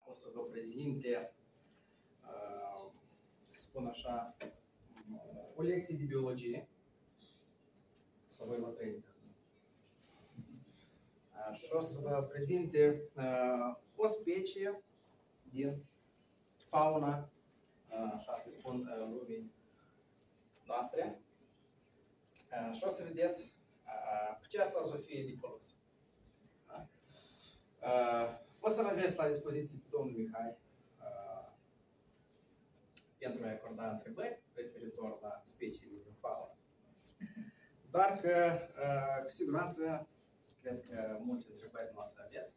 o să vă prezinte, să spun așa, o lecție de biologie. Să voi la training. Și o să vă prezinte o specie din fauna, așa se spun, lumii noastre. Și o să vedeți cu ce asta o să fie de folos. O să-l aveți la dispoziție pe domnul Mihai pentru a-i acorda întrebări referitor la speciile din fauna. Doar că, cu siguranță, cred că multe întrebări nu o să aveți.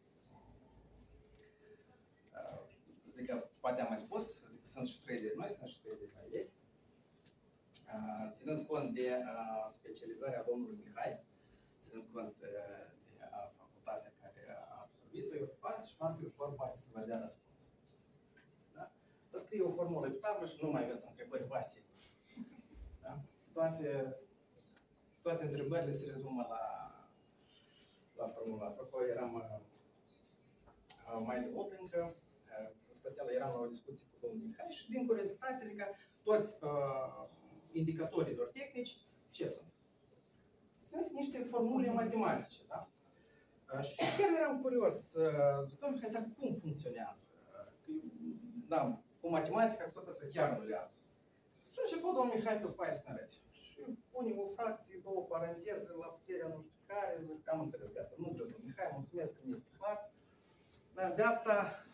Adică, poate am mai spus, sunt și trader noi, sunt și trader la ei. Ținând cont de specializarea domnului Mihai, ținând cont de facultatea care a absolvit-o, e foarte ușor poate să vă dea răspuns. Da? Vă scrie o formulă pe tablă și nu mai aveți întrebări vase. Da? Toate întrebările se rezumă la formulă. Apropo, eram mai de mult încă, eram la o discuție cu domnul Mihai și din curiozitate, adică toți indicatorii tehnici, ce sunt? Sunt niște formule matematice, da? Și chiar eram curios, domnul Mihai, dar cum funcționează? Da, cu matematica tot asta chiar nu le-am. Și a început domnul Mihai pe foaie să ne arăte. Și punem o fracție, două paranteze, la puterea nu știu care, zic, am înțeles, gata, nu vreau, domnul Mihai, mulțumesc că mi-este clar. De asta,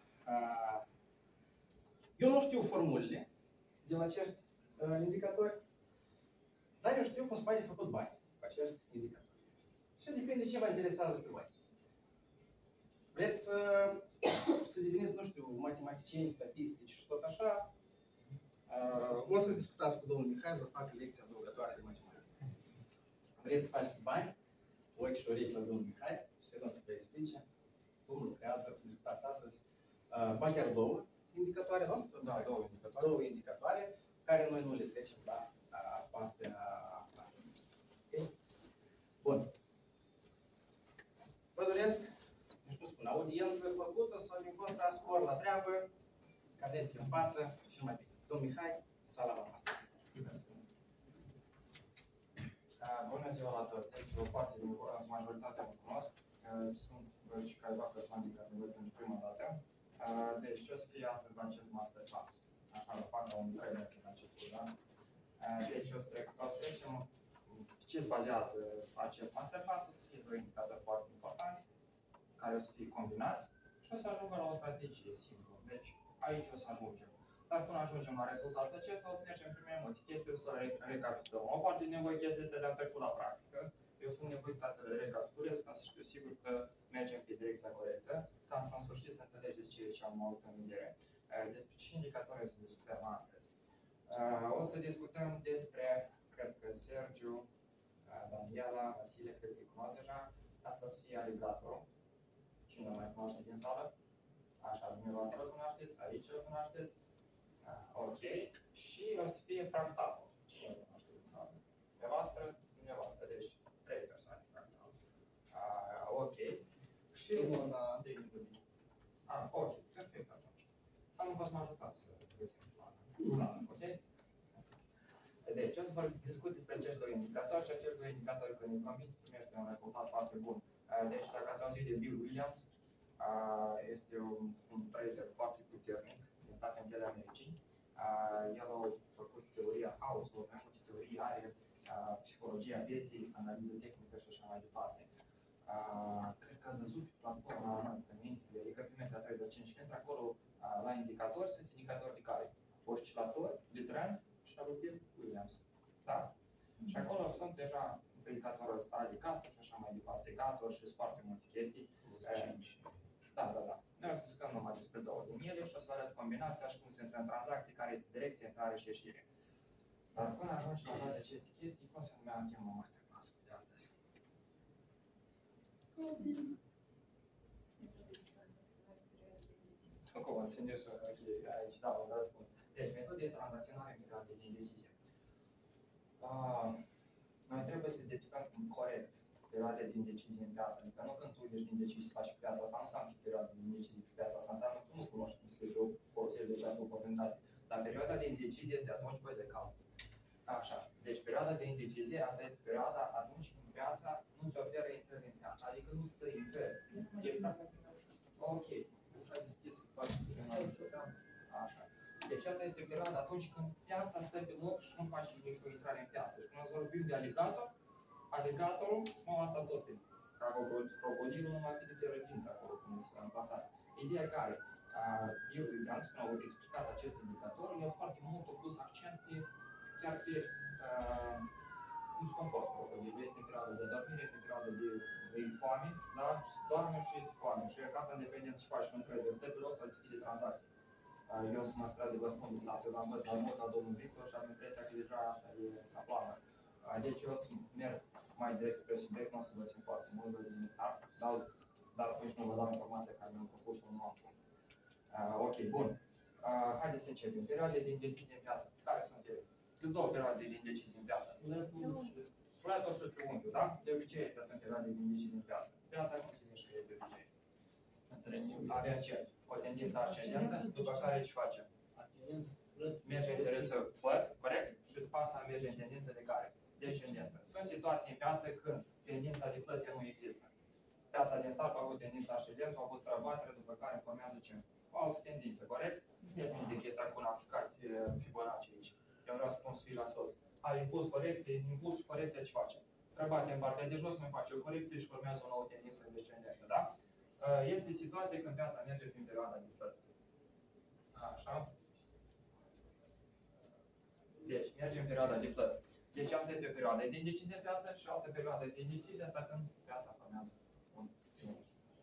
eu nu știu formulele de la acești indicatori, dar eu știu cum se poate făcut bani cu acești indicatori. Și depinde ce vă interesează pe voi. Vreți să deveniți, nu știu, matematicieni, statistici și tot așa, o să discutați cu domnul Mihai să facă lecția adăugătoare de matematică. Vreți să faceți bani? Ochi și urechi la domnul Mihai și el o să vă explice cum lucrează, să discutați astăzi. Ba chiar două indicatoare, nu? Da, două indicatoare. Două indicatoare, care noi nu le trecem la partea asta. Okay? Bun. Vă doresc, nu știu spun, audiență plăcută sau din contra spor la treabă, cadete în față și mai bine. Domnul Mihai, sala la față. Bună ziua la toți! Deci, o parte din majoritatea mă cunosc. Sunt și câteva persoane care mă văd pentru prima dată. Deci, ce o să fie astăzi la acest masterclass? Așa vă fac la un trailer la început, da? Deci, o să trecem ce se bazează acest masterclass. O să fie doi indicatori foarte importanți, care o să fie combinați și o să ajungă la o strategie simplă. Deci, aici o să ajungem. Dar până ajungem la rezultatul acesta, o să mergem prin mai multe chestii, o să recapitulăm. O parte din nevoie chestia este de a trecut la practică. Eu sunt nevoit ca să le recapitulez, ca să știu sigur că mergem pe direcția corectă, ca în sfârșit să înțelegeți ce am avut în vedere. Despre ce indicatori o să discutăm astăzi? O să discutăm despre, cred că Sergiu, Daniela, Vasile, cred că îi cunosc deja. Asta o să fie aligatorul. Cine o mai cunoaște din sală? Așa, dumneavoastră îl cunoașteți, aici îl cunoașteți. Ok. Și o să fie fractalul. Cine îl cunoaște din sală? Dumneavoastră, deci 3 persoane fractal. Ok. Și ok, perfect atunci. Sau nu poți să mă ajutați să găsim plana. Ok? Deci, o să vă discut despre acești doi indicatori și acești doi indicatori, când îi convinți, primește un rezultat foarte bun. Deci, dacă ați auzit de Bill Williams, este un trader foarte puternic din Statele Unite ale Americii. El a făcut teoria haosului, mai multe teorii, are psihologia vieții, analiză tehnică și așa mai departe. Cred că ați văzut platforma întâlnitele, adică pe Meta Trader 5, când acolo la indicatori sunt indicatori de care? Oscilator, de trend și al lui Bill Williams. Da? Și acolo sunt deja indicatorul ăsta, aligator și așa mai departe, gator și foarte multe chestii. Da. Noi o să discutăm numai despre două din ele și o să vă arăt combinația și cum se intră în tranzacții, care este direcția, intrare și ieșire. Dar până ajungi la toate aceste chestii, cum se numea tema masterclass-ului de astăzi? Cum să ne aici, da, vă răspund. Deci, metode tranzacționare în perioade de indecizie. Noi trebuie să depistăm corect perioade de indecizie în piață. Adică nu când tu ești indecizie să faci piața asta, nu înseamnă că perioade de indecizie pe piața asta, înseamnă că tu nu secundare. Dar perioada de indecizie este atunci, băi, de cap. Așa. Deci perioada de indecizie, asta este perioada atunci când piața nu-ți oferă intrări în piață. Adică nu stă intrări. Ok. Ușa deschisă. Așa. Deci asta este perioada atunci când piața stă pe loc și nu faci nici o intrare în piață. Și când vorbim de aligator, aligatorul, nu asta tot e. Ca crocodilul, numai cât de rătință acolo, cum se amplasat. Ideea e care, Bill Williams, când au explicat acest indicator, el foarte mult a pus accent pe chiar pe disconfort crocodilul. Este în perioada de dormire, este în perioada de foame, da? Și doarme și este foame. Și ca asta, independent, și faci un trader, stă pe loc sau deschide tranzacții. Eu sunt măstrat de vă spun de stat, eu l-am văzut la mult la domnul Victor și am impresia că deja asta e la plană. Deci eu o să merg mai direct spre subiect, nu o să vă țin foarte mult, vă zic din start, dar atunci nu vă dau informația care mi-am propus-o, nu am cum. Ok, bun. Haideți să începem. Perioade de indecizie în piață. Care sunt ele? Sunt două perioade de indecizie în piață. Flat-ul și triunghiul, da? De obicei astea sunt perioade de indecizie în piață. Piața nu se mișcă de obicei. Avem ce? O tendință ascendentă, după care ce facem? Merge în tendință flat, corect? Și după asta merge în tendință de care? Descendentă. Sunt situații în piață când tendința de flat nu există. Piața din start a avut tendința ascendentă, a avut străbatere, după care formează ce? O altă tendință, corect? Țineți minte chestia cu o aplicație Fibonacci aici. Eu vreau să spun la tot. Ai impuls, corecție, impuls și corecție, ce face? Străbate în partea de jos, mai face o corecție și formează o nouă tendință descendentă, da? Este situație când piața merge prin perioada de flat. Așa. Deci, merge în perioada de flat. Deci asta este o perioadă de indecizie în piață și altă perioadă de indecizie, asta când piața formează un triunghi.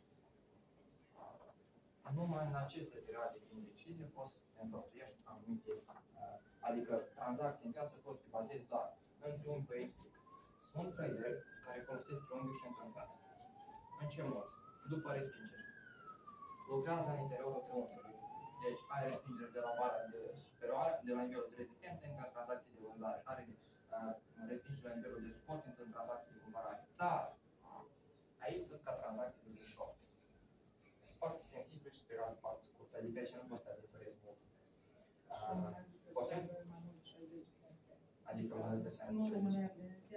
Numai în aceste perioade de indecizie poți să te înfăptuiești anumite, adică tranzacții în piață poți să te bazezi doar în triunghi, vă explic. Sunt traderi care folosesc triunghiul și intră în piață. În ce mod? După respingere. Lucrează în interiorul triunghiului. Deci ai respingere de la vara de superioară, de la nivelul de rezistență, intră în tranzacții de vânzare. Are respingere la nivelul de suport, intră în tranzacții de cumpărare. Dar aici sunt ca tranzacții de short. Sunt foarte sensibile și perioadă foarte scurtă, adică aici nu poți să te adătorezi mult. Poate? Adică mă dă seama ce zici.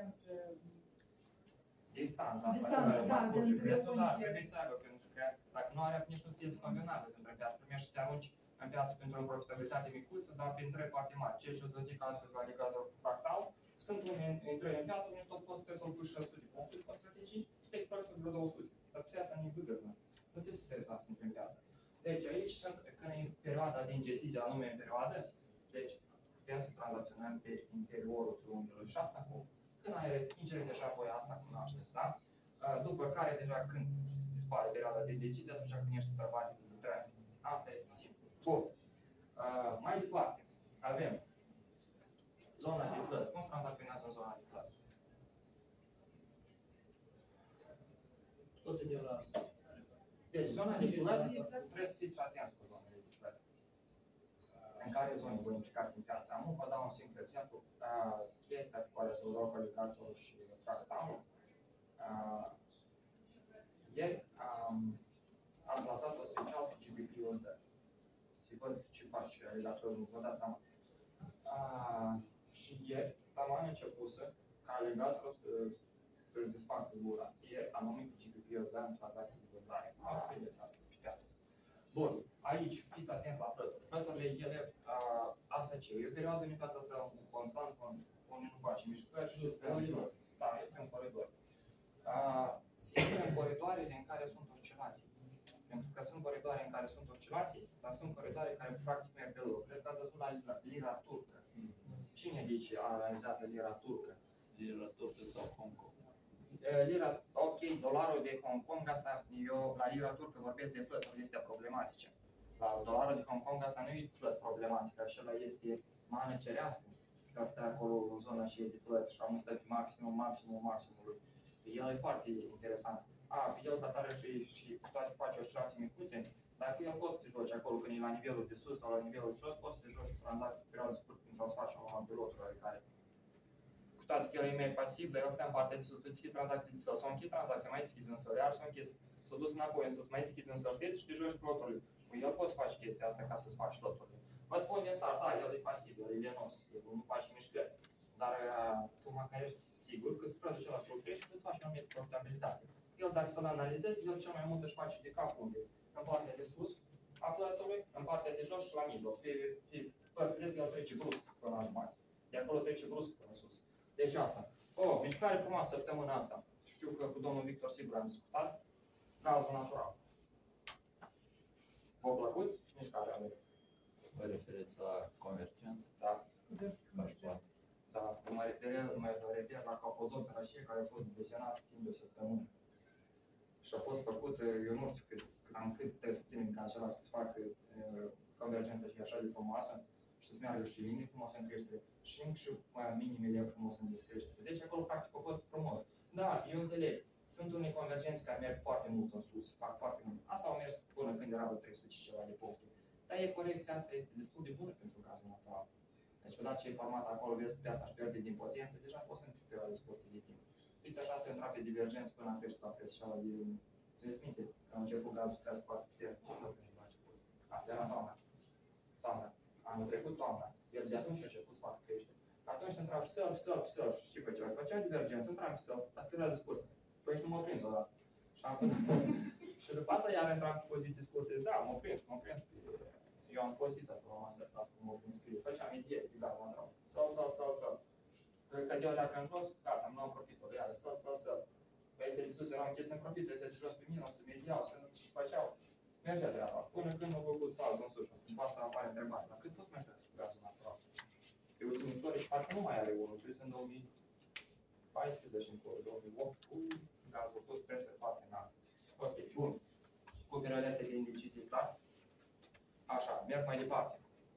Distanța, da, de prețul, da, trebuie să aibă, pentru că dacă nu are, nici nu ți-e convenabil să intri în piață. Primești și te arunci în piață pentru o profitabilitate micuță, dar prin trei foarte mari. Ceea ce o să zic astăzi la aligator fractal, sunt unii intrări în piață, unii stop poți să-l pui 600 de puncte pe strategii și te-ai profitat vreo 200. Dar ți asta nu-i băgătă. Nu ți-e interesat să intri în piață. Deci aici sunt, când e perioada de indecizie, anume în perioadă, deci putem să tranzacționăm pe interiorul triunghiului și asta cu când ai respingere, deja voi asta cunoașteți, da? După care, deja când dispare perioada de decizie, atunci când ești străbate de trend. Asta este simplu. Bun. Mai departe, avem zona de flat. Cum se tranzacționează în zona de flat? Tot de la... Deci, zona de flat, trebuie să fiți atenți cu zona de flat. În care zone vă implicați în piață? Am vă dau un simplu exemplu. Chestia pe care să-l rog aligatorul și fractalul. Ieri am plasat-o special pe GBP-ul ăsta. Să-i văd ce face aligatorul, vă dați seama. Și ieri am început ca aligatorul să-și desfacă gura. Ieri am numit pe GBP-ul ăsta în tranzacții de vânzare. O să vedeți astăzi pe piață. Bun, aici fiți atenți la flături. Flăturile, ele, asta ce? E o perioadă în piața asta constant, unde nu face mișcări și este un da, este un coridor. Se intră în coridoarele în care sunt oscilații. Pentru că sunt coridoare în care sunt oscilații, dar sunt coridoare care practic merg pe loc. Cred că ați văzut la lira turcă. Cine de aici analizează lira turcă? Lira turcă sau Hong Kong? Lira, ok, dolarul de Hong Kong, asta eu la lira turcă vorbesc de flături astea problematice. La dolarul de Hong Kong asta nu e flăt problematică, acela este mană cerească. Că asta acolo în zona și e de flăt și am stat pe maximumului. El e foarte interesant. Pe el tare și toate face oscilații micuțe, dar cu el poți să te joci acolo când e la nivelul de sus sau la nivelul de jos, poți să te joci cu tranzacții pe perioadă scurtă pentru a-ți face un piloturi oarecare. Cu toate că el e mai pasiv, dar el stă în partea de sus, tu deschizi tranzacții de sus, s-au închis tranzacții, mai deschizi în sol, iar s-au închis, s-au dus înapoi în sus, mai deschizi în sol, știți, și te joci piloturile. Cu el poți să faci chestia asta ca să-ți faci loturile. Vă spun din start, da, el e pasiv, el e lenos, el nu face mișcări. Dar tu măcar ești sigur că îți produce la sulturi și îți faci o anumită profitabilitate. El, dacă să-l analizezi, el cel mai mult își face de cap unde? În partea de sus a flătului, în partea de jos și la mijloc. Pe părțile el trece brusc până la jumătate. De acolo trece brusc până sus. Deci asta. Mișcare frumoasă săptămâna asta. Știu că cu domnul Victor sigur am discutat. Gazul natural. V-a plăcut mișcarea lui? Vă referiți la convergență? Da. Convergență. Da, mă refer la capodopera și care a fost desenat timp de o săptămână. Și a fost făcut, eu nu știu cât trebuie să ținem ca acela să facă convergența și așa de frumoasă și să meargă și linii frumoase în creștere și minimele frumos în descreștere. Deci acolo practic a fost frumos. Da, eu înțeleg. Sunt unei convergențe care merg foarte mult în sus, fac foarte mult. Asta au mers până când erau 300 și ceva de puncte. Dar corecția asta este destul de bună pentru gazul natural. Deci odată ce e format acolo, vezi că piața își pierde din potență, deja poți să intri pe perioade scurte de timp. Fix așa se intra pe divergență până a crește la preț și ala de... Țineți minte, că a început gazul să crească foarte puternic. Asta era toamna. Toamna. Anul trecut toamna. El de atunci a început să facă crește. Atunci se intra pe săl și ce făcea? Făcea divergență, intra pe săl, la perioade scurte. Păi și nu m-a prins odată. Și după asta iar intram pe poziții scurte. Da, m-a prins pe... Eu am folosit asta la masterclass cum m-a prins pe... Făceam idei, gata, mă întreb. Săl. Că de-o leacă în jos, gata, nu am profitul, iară, săl. Păi este de sus, eram închis în profit, este de jos pe mine, o să mediau, să nu știu ce făceau. Mergea treaba, până când m-a făcut salt în sus. După asta apare întrebarea, dar cât poți mai crească gazul natural? Pe ultimul istoric, parcă nu mai are unul, trebuie să în 2014 încolo, 2008, gazul a fost prețuri foarte înalt. Ok, bun. Cu perioada astea de indecizii, clar? Așa, merg mai departe.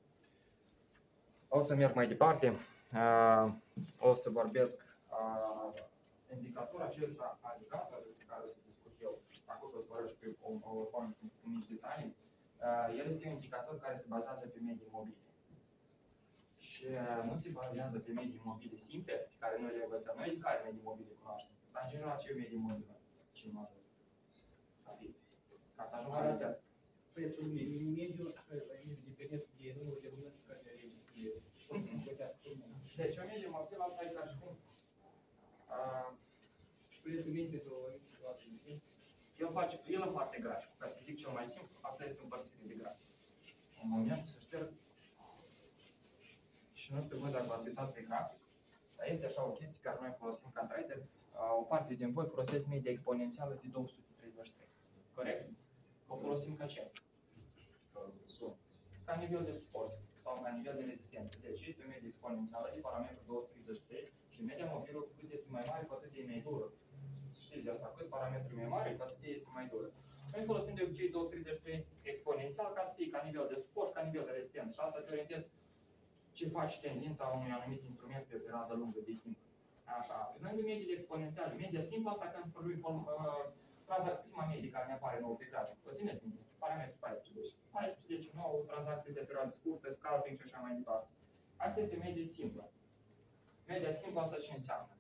O să merg mai departe. O să vorbesc indicatorul acesta, indicator despre care o să discut eu, acum o să vorbesc cu mici detalii. El este un indicator care se bazează pe medii mobile. Și nu se bazează pe medii mobile simple, pe care noi le învățăm. Noi care medii mobile cunoaștem? Dar în general, ce e medii mobile? Ce mă ajută? Ca să ajung la realitate. Prețul mediu, independent de numărul de lună care deci, o medie mobilă, asta e ca și cum. Prețul mediu pentru el împarte graficul. Ca să zic cel mai simplu, asta este împărțire de grafic. Un moment să șterg. Și nu știu voi dacă v-ați uitat pe grafic, dar este așa o chestie care noi folosim ca trader. O parte din voi folosesc media exponențială de 233. Corect? O folosim ca ce? Ca nivel de suport sau ca nivel de rezistență. Deci este o medie exponențială de parametru 233 și media mobilă cu cât este mai mare, cu atât e mai dură. Știți de asta, cât parametru e mai mare, cu atât este mai dură. Și noi folosim de obicei 233 exponențial ca să fie ca nivel de suport și ca nivel de rezistență. Și asta te orientezi ce faci tendința unui anumit instrument pe o perioadă lungă de timp. Așa, noi de mediile exponențiale, media simplă, asta când vorbim prima medie care ne apare nouă pe grafic. Vă țineți minte? Parametru 14. 14, 9, tranzacții de perioadă scurtă, scalping și așa mai departe. Asta este medie simplă. Media simplă asta ce înseamnă?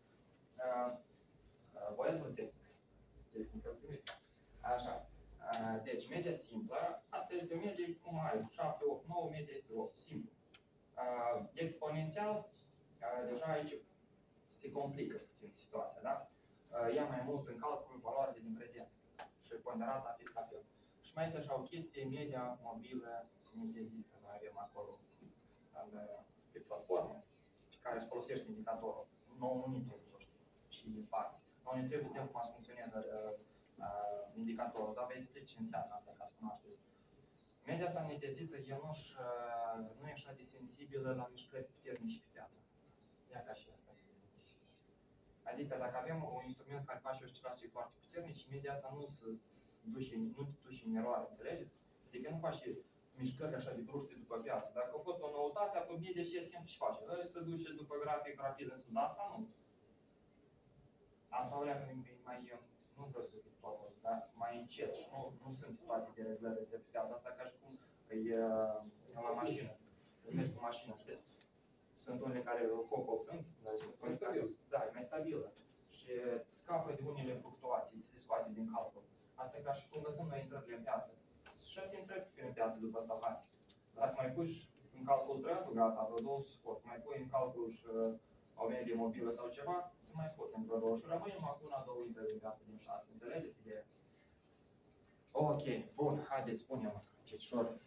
Voiați-vă tehnic. Așa. Deci, media simplă, asta este o medie cum ai, 7, 8, 9, media este 8, simplu. Exponențial, deja aici se complică puțin situația, da? Ia mai mult în calcul valorile din prezent și ponderata fi la fel. Și mai este așa o chestie, media mobilă netezită. Noi avem acolo pe platformă și care își folosește indicatorul. Nu ne trebuie să o știm și din spate. Nu ne trebuie să știm cum funcționează indicatorul, dar vă explic ce înseamnă asta ca să cunoașteți. Media asta netezită, el nu e așa de sensibilă la mișcări puternice pe piață. Ia ca și asta. Adică dacă avem un instrument care face oscilații foarte puternici, media asta nu te duce în eroare, înțelegeți? Adică nu face mișcări așa de bruște după piață. Dacă a fost o noutate, atunci media și simplu ce face? Se duce după grafic rapid în sus, dar asta nu. Asta o leacă mai, nu vreau să zic totul, dar mai încet și nu sunt toate dereglările astea pe piață. Asta ca și cum e la mașină. Mergi cu mașina, știți? Sunt unele care focul sunt, da, e mai stabilă și scapă de unele fluctuații, ți le scoate din calcul. Asta e ca și cum găsim noi intrările în piață. 6 intrări în piață după stahastic. Dacă mai pui și în calcul trendul, gata, vreo 2 scot, mai pui în calcul și o medie mobilă sau ceva, se mai scot în vreo 2 și rămânem acum una, 2 intre din viață din 6. Înțelegeți ideea? Ok, bun, haideți, spunem, cetișor.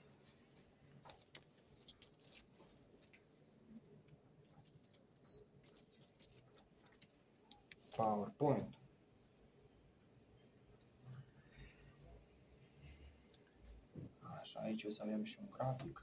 PowerPoint. Așa, aici o să avem și un grafic.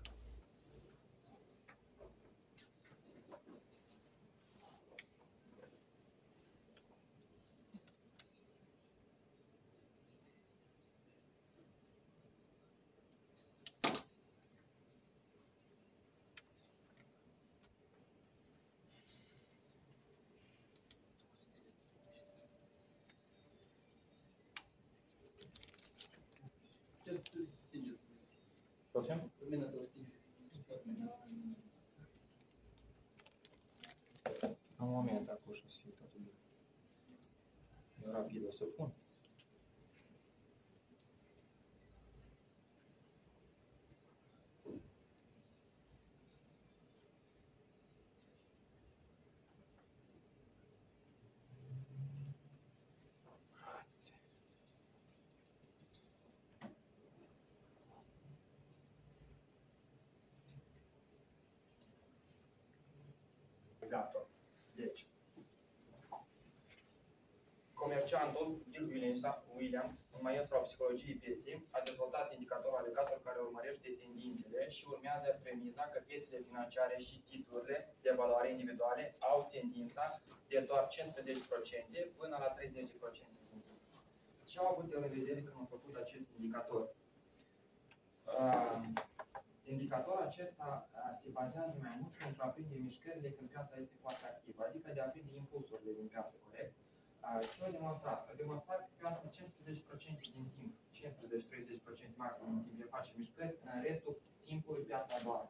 Poftim? Un moment, acum și o să fie totul bine. Eu rapid o să pun. Gata. Deci, comerciantul Bill Williams, un maestru al psihologiei pieței, a dezvoltat indicatorul alegator care urmărește tendințele și urmează premiza că piețele financiare și titlurile de valoare individuale au tendința de doar 15% până la 30% din timp. Ce au avut el în vedere când a făcut acest indicator? Indicatorul acesta se bazează mai mult pentru a prinde mișcările când piața este foarte activă, adică de a prinde impulsurile din piață, corect? Ce a demonstrat? A demonstrat că piața 15% din timp, 15-30% maxim din timp de face mișcări, în restul timpului piața doarme.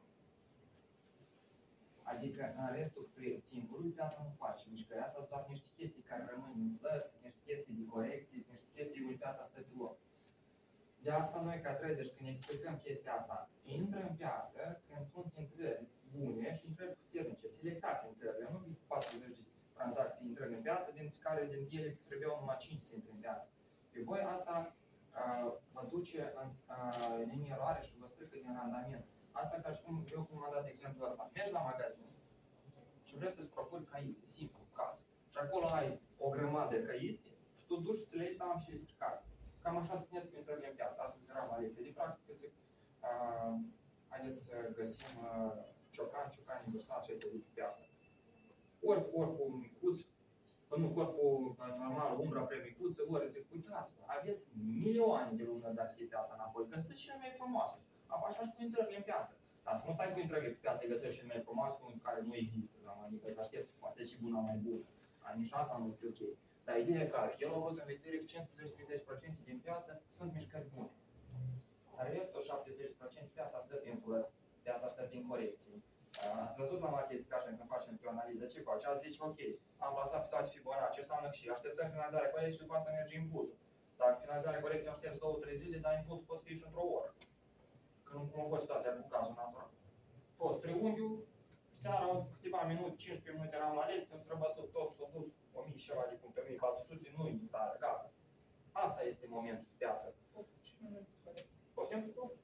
Adică în restul timpului piața nu face mișcări. Asta sunt doar niște chestii care rămân în flăți, niște chestii de corecții, niște chestii unde piața stă pe loc. De asta noi, ca traders, când explicăm chestia asta, intră în piață când sunt intrări bune și intrări puternice. Selectați intrările, nu 40 de tranzacții intrări în piață, din care din ele trebuiau numai 5 să intre în piață. Pe voi asta vă duce în eroare și vă strică din randament. Asta ca și cum eu cum am dat exemplul ăsta. Mergi la magazin și vrei să-ți propui caise, simplu, caz. Și acolo ai o grămadă de caise și tu duci și ți le iei, dar am și le stricat. Cam așa spuneți că intrările în piață. Astăzi era o lecție de practică, zic, haideți să găsim ciocan universal ce este de pe piață. Ori corpul micuț, nu, corpul normal, umbra prea micuță, ori zic, uitați-vă, aveți milioane de lume de acțiuni piața înapoi, când sunt cele mai frumoase. Așa și cu intrările în piață. Dar nu stai cu intrările pe piață, îi găsești cele mai frumoase, unul care nu există, adică îți aștept poate și bună mai bună. Nici asta nu este ok. Dar ideea e care, el a avut în vedere că 15-30% din piață sunt mișcări bune. Dar restul 70% piața stă prin flări, piața stă prin corecții. Ați văzut la market discussion când facem pe o analiză ce face? Azi zici, ok, am plasat pe toate Fibonacci, ce înseamnă că și așteptăm finalizarea corecției și după asta merge impulsul. Dacă finalizarea corecției aștepți 2-3 zile, dar impulsul poate fi și într-o oră. Când cum a fost situația cu cazul natural. A fost triunghiul, seara, câteva minute, 15 minute eram la lecție, am străbătut tot, s-a dus 1000 ceva de puncte, 1400, nu-i intrare, gata. Asta este momentul de piață. Poftim?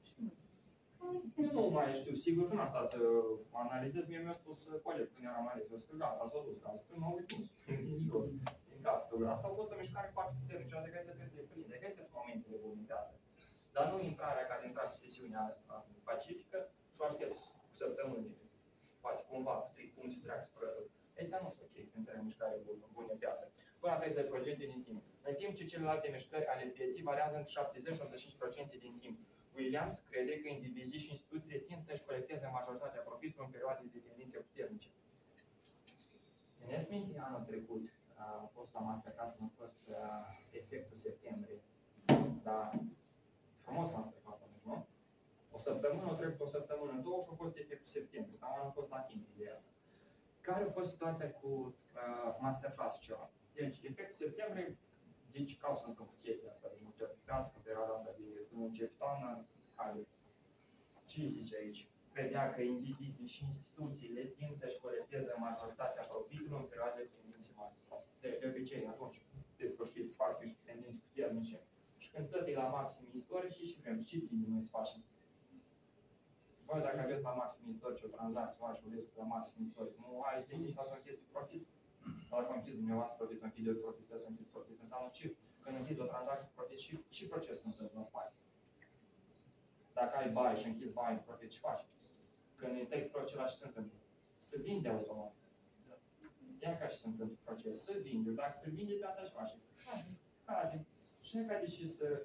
Eu nu mai știu, sigur că n-am stat să analizez, mie mi-a spus coleg când eram la lecție, că gata, s-a dus, gata, până mă uit jos, din capul. Asta a fost o mișcare foarte puternică, adică astea trebuie să le prinzi, adică astea sunt momentele bune în piață. Dar nu intrarea care intra pe sesiunea pacifică și o aștept săptămâni, poate cumva, cum se treacă spărătul. Astea nu sunt ok între mișcare bună în piață. Până la 30% din timp. În timp ce celelalte mișcări ale pieții variază între 70 și 85% din timp. Williams crede că indivizii și instituțiile tind să-și colecteze majoritatea profitului în perioade de tendințe puternice. Țineți minte, anul trecut a fost la Masterclass când a fost efectul septembrie. Da, frumos Masterclass, nu? O săptămână, o trecut o săptămână, două și a fost efectul septembrie. Dar anul a fost la timp ideea asta. Care a fost situația cu Masterclass ceva? Deci, efectul septembrie, deci ca să întâmplă chestia asta de multe ori pe piață, în perioada asta de când încep toamna, care ce zice aici? vedea că indivizii și instituțiile tind să-și colecteze majoritatea profitului în perioade de tendințe mari. De obicei, atunci, de sfârșit, se fac niște tendințe puternice și când tot e la maxim istoric și vrem, ce bine noi să facem. Voi, dacă aveți la maxim istoric o tranzacție, o și vedeți la maxim istoric, nu ai tendința să o închizi profit? Dacă închizi dumneavoastră profit, închide eu profit, să închid profit, înseamnă ce? Când închizi o tranzacție profit și proces se întâmplă în spate. Dacă ai bani și închizi bani profit, ce faci? Când îi tăi procesul și se întâmplă? Se vinde automat. Ia ca și se întâmplă proces, se vinde. Dacă se vinde, piața ce face? Cade. Și nu cade și să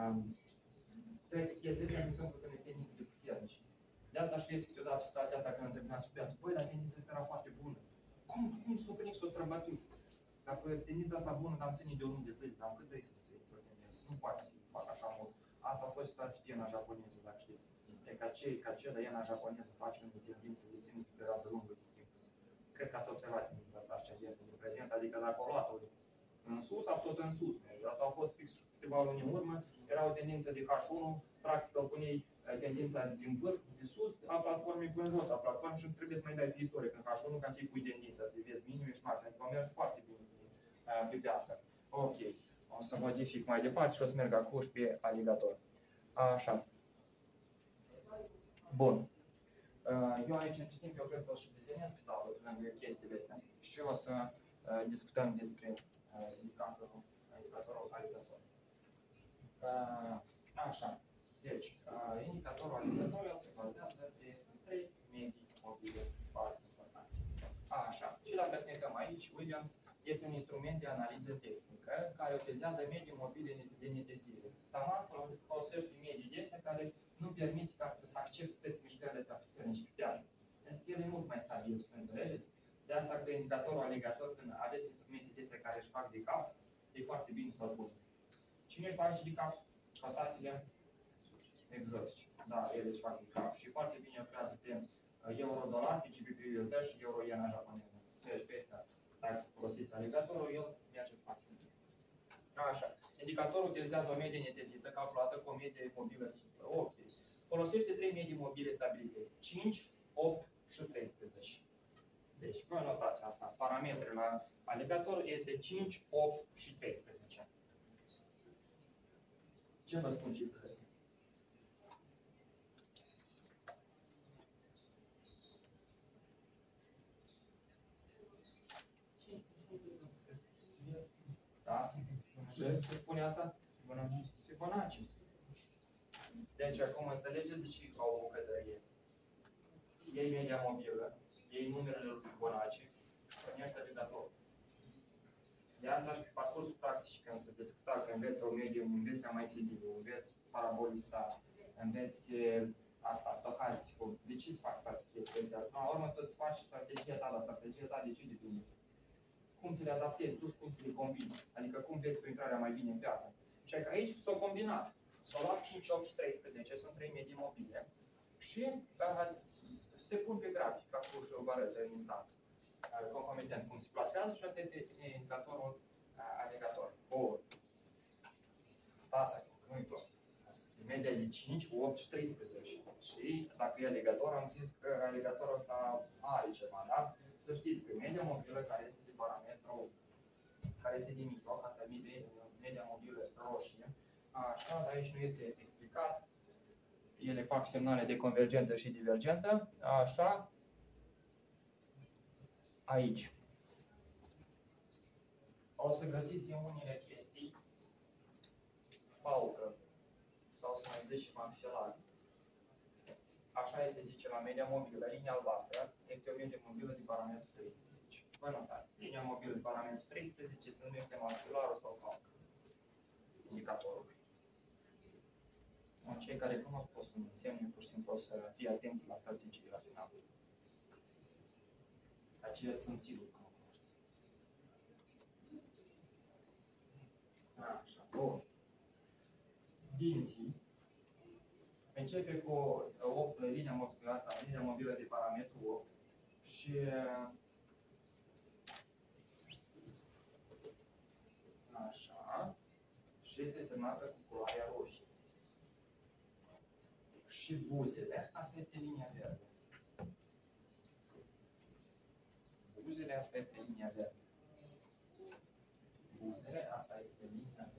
chestia se întâmplă când e tendințe puternice. De asta știți câteodată situația asta când întâlneați pe piață. Băi, dar tendința asta era foarte bună. Cum s-o venit să o străbătut? Dacă tendința asta bună, dar am ținut de o lună de zile, dar cât vrei să ții o tendință? Nu poate să fac așa mult. Asta a fost situația pe iena japoneză, dacă știți. E ca ce de iena japoneză face în tendință de ținut pe perioadă lungă de timp. Cred că ați observat tendința asta ascendentă de prezent, adică dacă o luat-o în sus, a tot în sus merge. Asta a fost fix câteva luni în urmă, era o tendință de H1, practic îl puneai tendința din vârf, de sus, a platformei până jos a platformei și trebuie să mai dai pe istoric în H1 ca să-i pui tendința, să-i vezi minime și maxim. Adică a mers foarte bine pe piață. Ok. O să modific mai departe și o să merg acum și pe aligator. Așa. Bun. Eu aici, între timp, eu cred că o să desenez pe tablă lângă chestiile astea și o să discutăm despre indicatorul aligator. Așa. Deci, indicatorul aligator se bazează pe 3 medii mobile foarte importante. Așa. Și dacă să ne uităm aici, Williams este un instrument de analiză tehnică care utilizează medii mobile de netezire. Tamantul folosește medii de astea care nu permit să accepte toate mișcările astea puternice pe piață. Pentru că el e mult mai stabil, înțelegeți? De asta că indicatorul aligator, când aveți instrumente de astea care își fac de cap, e foarte bine să-l puneți. Cine își face de cap? Cotațiile exotice. Da, ele își fac de cap și foarte bine lucrează pe euro-dolar, pe GBP-USD și euro-iena japoneză. Deci pe astea, dacă folosiți aligatorul, el merge foarte bine. Așa. Indicatorul utilizează o medie netezită calculată cu o medie mobilă simplă. Ok. Folosește 3 medii mobile stabilite. 5, 8 și 13. Deci, vă notați asta. Parametrele la aligator este 5, 8 și 13. Ce vă spun cifrele astea? Da? Ce spune asta? Fibonacci. Deci acum înțelegeți de ce au o bucătărie. Iei media mobilă, iei numerele lui Fibonacci, pornești aligatorul. De asta și pe parcursul practic, când se discuta că înveți o medie, înveți MACD-ul, înveți paraboliza, înveți asta, stocasticul. De ce se fac toate chestiile astea? Până la urmă, tot se face strategia ta, dar strategia ta de ce depinde? Cum ți le adaptezi tu și cum ți le combini. Adică cum vezi pe intrarea mai bine în piață. Și aici s-au combinat. S-au luat 5, 8 și 13, sunt 3 medii mobile. Și se pun pe grafic, acolo și o vară în instant. Concomitent cum se plasează și asta este indicatorul aligator. Bun. Stați acolo, că nu-i tot. Media de 5, 8 și 13. Și dacă e aligator, am zis că aligatorul ăsta are ceva, da? Să știți că media mobilă care este de parametru, care este de mijloc, asta e media mobilă roșie, așa, dar aici nu este explicat. Ele fac semnale de convergență și divergență, așa, aici. O să găsiți în unele chestii falcă, sau să mai zic și maxilar. Așa se zice la media mobilă, linia albastră, este o medie mobilă de parametru 13. Vă notați, linia mobilă de parametru 13 se numește maxilarul sau falcă. Indicatorul. Cei care cunosc pot să însemne, pur și simplu, să fie atenți la strategii la final. Aceia sunt sigur că nu cunoaște. Așa, bun. Dinții. Începe cu linia mobilă asta, linia mobilă de parametru 8 și așa și este semnată cu culoarea roșie. și buzele, asta este linia verde. Buzele, asta este linia verde. Buzele, asta este linia verde.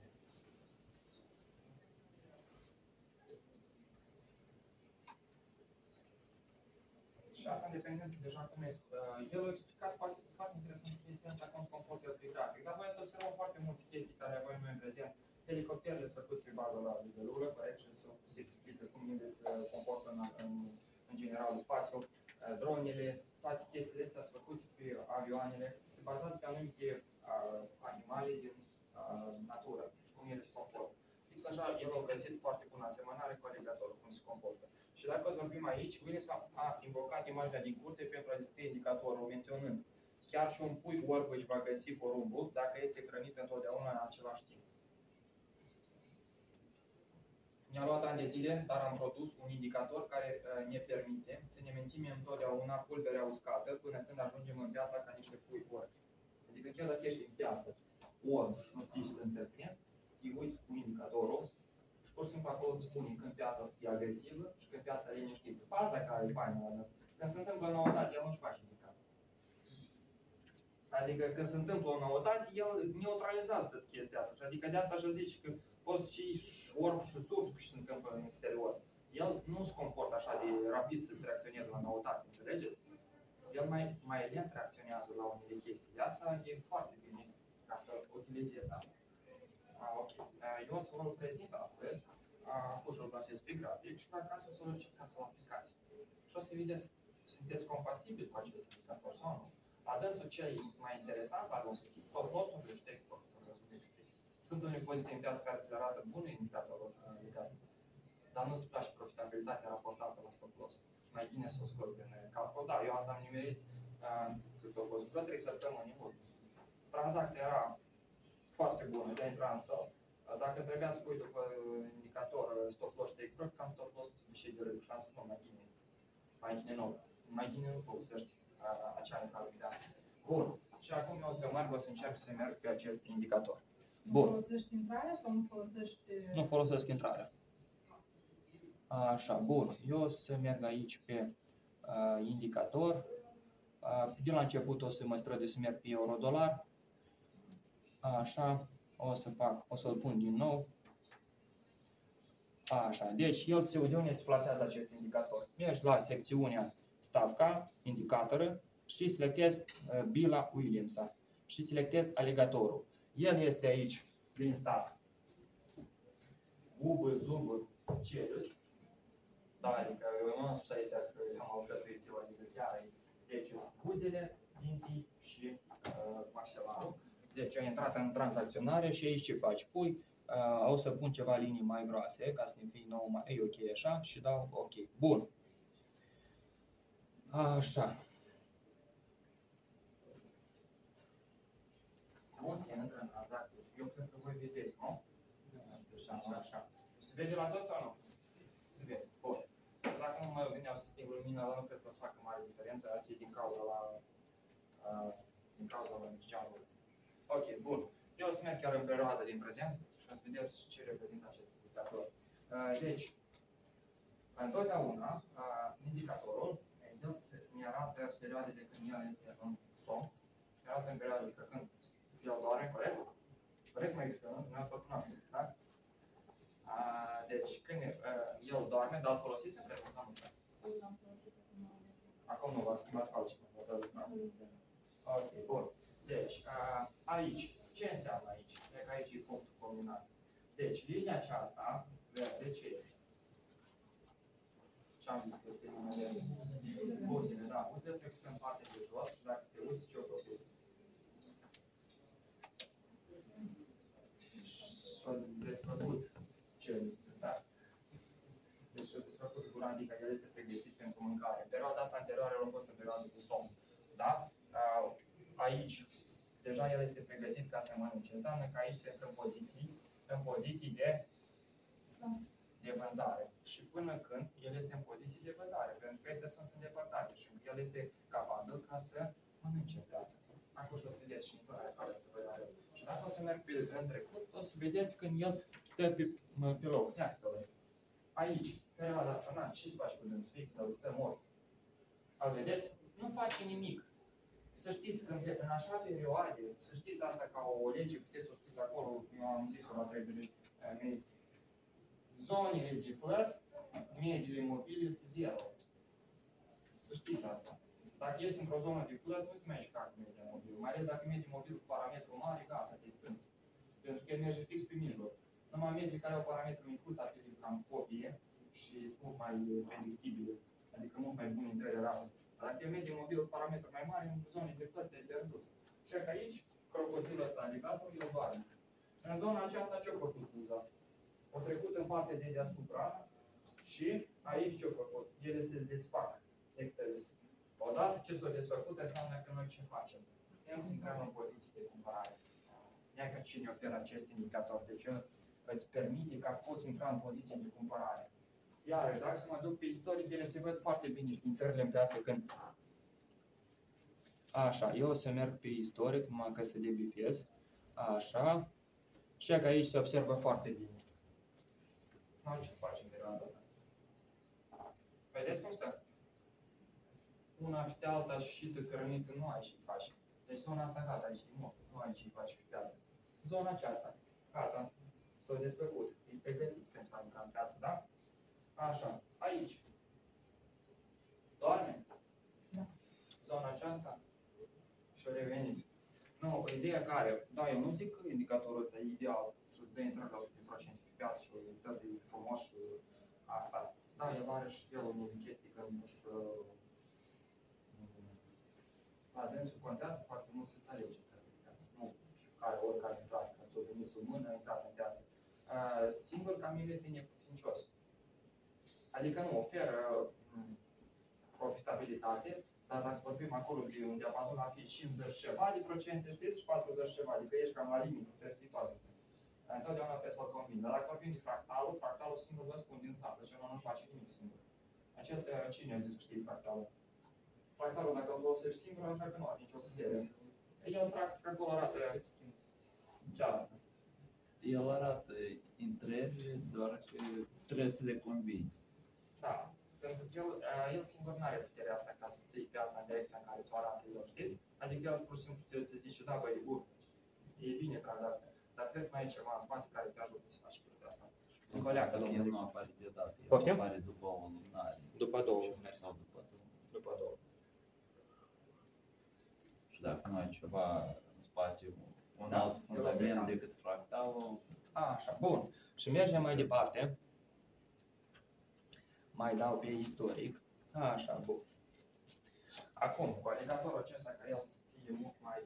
Și asta în dependență deja cum este. El a explicat foarte interesant chestia asta, cum se comportă el pe grafic. Dar voi să observăm foarte multe chestii care avem noi în prezent. Helicopterele sunt făcute pe bază la libelulă, corect, și se explică cum ele se comportă în general în spațiu. Dronele, toate chestiile astea sunt făcute pe avioanele, se bazează pe anumite animale din natură și cum ele se comportă. Fix așa, el a găsit foarte bună asemănare cu aligatorul, cum se comportă. Și dacă o să vorbim aici, Williams a invocat imaginea din curte pentru a descrie indicatorul, menționând chiar și un pui orb își va găsi porumbul dacă este hrănit întotdeauna în același timp. Ne-a luat ani de zile, dar am produs un indicator care ne permite să ne menținem întotdeauna pulberea uscată până când ajungem în piața ca niște pui orbi. Adică chiar dacă ești în piață orb și nu știi ce să întreprins, îi uiți cu indicatorul și pur și simplu acolo îți spune când piața e agresivă și când piața e liniștită. Faza care e faină la asta. Când se întâmplă noutate, el nu-și face indicator. Adică când se întâmplă o noutate, el neutralizează tot chestia asta. Adică de asta și zice că poți și orb și surd și se întâmplă în exterior. El nu se comportă așa de rapid să se reacționeze la noutate, înțelegeți? El mai lent reacționează la unele chestii. De asta e foarte bine ca să utilizezi asta. Ok. Eu o să vă prezint astăzi, ușor îl plasez pe grafic și pe acasă o să-l încercați să-l aplicați. Și o să vedeți, sunteți compatibili cu acest indicator sau nu. Adânsul cel mai interesant, adânsul stop loss-ul și take profit. Sunt unele poziții în piață care ți le arată bune indicatorul legat, dar nu-ți place profitabilitatea raportată la stop loss. Și mai bine să o scoți din calcul. Da, eu asta am nimerit cât a fost vreo 3 săptămâni în urmă. Tranzacția era foarte bună, de intrat în său. Dacă trebuia să pui după indicator stop loss și take profit, cam stop loss și de rău, șansă nu mai bine nou. Mai bine nu folosești acea incalitate. Bun. Și acum eu o să încerc să merg pe acest indicator. Bun. Folosești intrarea sau nu folosești? Nu folosesc intrarea. Așa, bun. Eu o să merg aici pe indicator. De la început o să mă strădui să merg pe euro-dolar. Așa, o să-l pun din nou. Așa, deci el de unde se plasează acest indicator? Mergi la secțiunea stavka, indicatoră și selectez bila Williamsa și selectez aligatorul. El este aici prin stav. Gubă, zubă, celus. Da, adică eu nu am spus aici că am alcătuit eu, adică chiar deci buzele, dinții și maxilarul. Deci ai intrat în tranzacționare și aici ce faci? Pui, o să pun ceva linii mai groase ca să ne fie nou mai ok așa și dau ok. Bun. Așa. Cum se intră în tranzacție? Eu cred că voi vedeți, nu? Așa. Se vede la toți sau nu? Se vede. Bun. Dacă nu mă gândeam să sting lumina, dar nu cred că o să facă mare diferență. Asta e din cauza la geamul ăsta. Ok, bun. Eu o să merg chiar în perioadă din prezent și o să vedeți ce reprezintă acest indicator. Deci, întotdeauna, indicatorul, el ne arată perioadele când el este în somn și ne arată în perioadele când el doarme, corect? Corect, mă exprimăm, noi ați făcut noapte, da? Deci, când el doarme, dar îl folosiți în prezent, nu? Nu l-am folosit acum. Acum nu, v-ați schimbat cu altceva, v-ați adus, da? Ok, bun. Deci, aici, ce înseamnă aici? Cred că aici e punctul combinat. Deci, linia aceasta, verde, ce este? Ce am zis că este linia verde? Buzele, da. Buzele trecut în partea de jos și dacă te uiți, ce o făcut? S-a desfăcut celul, da. Deci s-a desfăcut gura, adică el este pregătit pentru mâncare. În perioada asta anterioară a fost în perioada de somn, da? Aici, deja el este pregătit ca să mănânce. Înseamnă că aici se intră în poziții de vânzare. Și până când el este în poziții de vânzare, pentru că acestea sunt îndepărtate și el este capabil ca să mănânce în piață. Acum și o să vedeți și în care să vă arăt. Și dacă o să merg în trecut, o să vedeți când el stă pe loc. Iată-l. Aici, perioada asta, ce să faci cu dânsul? Că stă mort. Îl vedeți? Nu face nimic. Să știți că în așa perioade, să știți asta ca o lege, puteți să o scrieți acolo, eu am zis-o la treburile mei. Zonele de flat, mediile mobile sunt zero. Să știți asta. Dacă ești într-o zonă de flat, nu te mai juca cu media mobil. Mai ales dacă mediul mobil cu parametru mare, gata, te strâns. Pentru că el merge fix pe mijloc. Numai medii care au parametru micuț, atât cam copie și sunt mult mai predictibile, adică mult mai bune intrări rapide. Dar dacă e medie mobil cu parametru mai mare, în zone de flat te-ai pierdut. Și că aici, crocodilul ăsta, aligator, el doarme. În zona aceasta ce-a făcut buza? O trecut în partea de deasupra și aici ce-a făcut? Ele se desfac, ectele. Odată ce s-au desfăcut, înseamnă că noi ce facem? Să intrăm în poziții de cumpărare. Ia că cine oferă acest indicator, deci îți permite ca să poți intra în poziție de cumpărare. Iar dacă să mă duc pe istoric, ele se văd foarte bine intrările în piață când... Așa, eu o să merg pe istoric, numai că să debifiez. Așa. Și că aici se observă foarte bine. Nu am ce să facem de rândul ăsta. Vedeți cum stă? Una peste alta și tăcărănită, nu ai ce faci. Deci zona asta gata, aici nu ai ce faci pe piață. Zona aceasta, gata, s-a desfăcut. E pregătit pentru a intra în piață, da? Așa, aici. Doarme? Da. Zona aceasta. Și-o reveniți. Nu, ideea care, da, eu nu zic că indicatorul ăsta e ideal și îți dă intrări la 100% pe piață și tot e frumos și asta. Da, el are și el unele chestii că nu-și... La dânsul contează foarte mult să-ți alegi pe piață. Nu care oricare intrare, că ți-o venit sub mână, intrat în piață. Singur ca mine este neputincios. Adică nu oferă profitabilitate, dar dacă vorbim acolo de un diapazon la fi 50 ceva de procente, știți, și 40 ceva, adică ești cam la limit, trebuie să fii toate. Întotdeauna trebuie să-l combini. Dar dacă vorbim de fractalul singur vă spun din start, deci nu face nimic singur. Acesta, cine a zis că știi fractalul? Fractalul, dacă îl folosești singur, așa că nu are nicio putere. El, practic, acolo arată cealaltă. El arată intrări, doar că trebuie să le combini. Da. Pentru că el singur nu are puterea asta ca să ții piața în direcția în care ți-o arată el, știți? Adică el pur și simplu trebuie să zice, da, băi, bun, e bine tranzacția, dar trebuie să mai ai ceva în spate care te ajută să faci chestia asta. Asta că el nu apare deodată, el Poftim? apare după o lunare. După două lunari. Sau după două. După două. Și dacă nu ai ceva în spate, un alt fundament decât fractalul... Așa, bun. Și mergem mai departe. Mai dau pe istoric. Așa, bun. Acum, cu aligatorul acesta, ca el să fie mult mai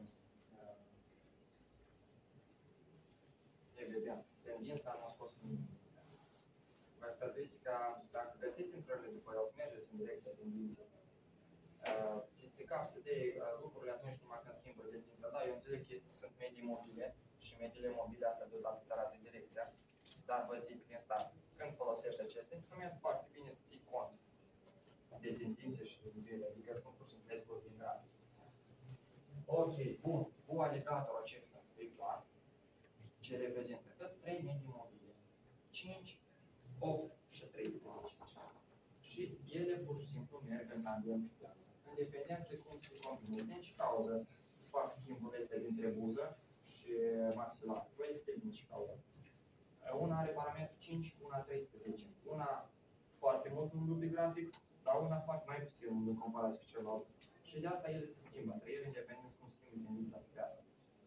evident. Tendința nu a scos în evidență. Vă stătuiți ca, dacă găsiți intrările după el, să mergeți în direcția tendinței. Este cam să dea lucrurile atunci numai când schimbă tendința. Da, eu înțeleg că sunt medii mobile și mediile mobile astea deodată îți arată direcția, dar vă zic din start, când folosești acest instrument, foarte bine să ții cont de tendințe și de nivele, adică sunt pur și simplu exclus din grafic. Ok, bun, cu aligatorul acesta, e clar, ce reprezintă? Sunt 3 medii mobile, 5, 8 și 13. Și ele pur și simplu merg în tandem pe piață. În dependență cum se combine. Din ce cauză se fac schimburile astea dintre buză și maxilar? Vă explic din ce cauză. Una are parametru 5, una 13. Una foarte mult în pe grafic, dar una foarte mai puțin în comparație cu celălalt. Și de asta ele se schimbă, între ele independenți cum schimbă tendința pe piață.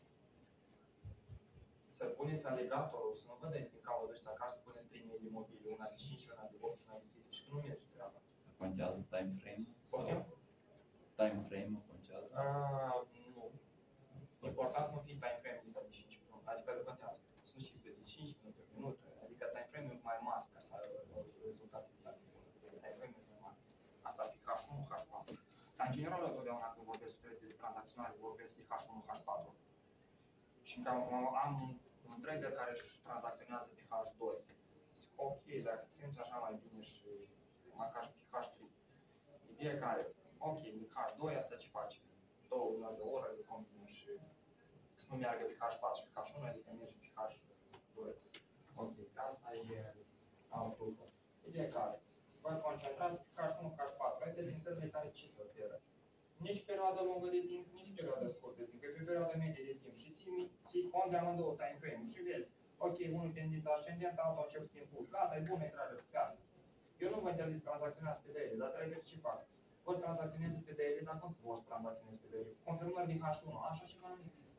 Să puneți aligatorul, să nu vă dați din cauza ăștia care să puneți 3 medii mobile, una de 5, una de 8 și una de 10 și că nu merge treaba. Contează time frame? Poftim? Time frame-ul contează? Nu. Important să nu fie time frame ăsta de 5 minute, adică de contează. Sunt și de 5 minute, minute, adică time frame-ul mai mare ca să ai rezultate bune. Time frame-ul mai mare. Asta ar fi H1, H4. Dar în general, întotdeauna când vorbesc despre tranzacționare, vorbesc de H1, H4. Și am un trader care își tranzacționează pe H2. Zic, ok, dacă te simți așa mai bine și mai ca și pe H3. Ideea care, ok, în H2 asta ce faci? 2 luni de oră de combină și să nu meargă pe H4 și pe H1, adică mergi pe H2. Ok, asta e altul. Ideea fiecare. Vă concentrați pe H1, H4. Astea sunt cărțile care ce ți oferă. Nici perioadă lungă de timp, nici perioadă scurtă de timp, că e pe perioadă medie de timp. Și ții cont de amândouă time frame-uri și vezi, ok, unul tendința ascendentă, altul a început impuls. Gata, e bună intrare pe piață. Eu nu vă interzis tranzacționați pe daily, dar trebuie ce fac. Ori tranzacționezi pe daily, dar nu vor să tranzacționezi pe daily. Confirmări din H1, așa ceva nu există.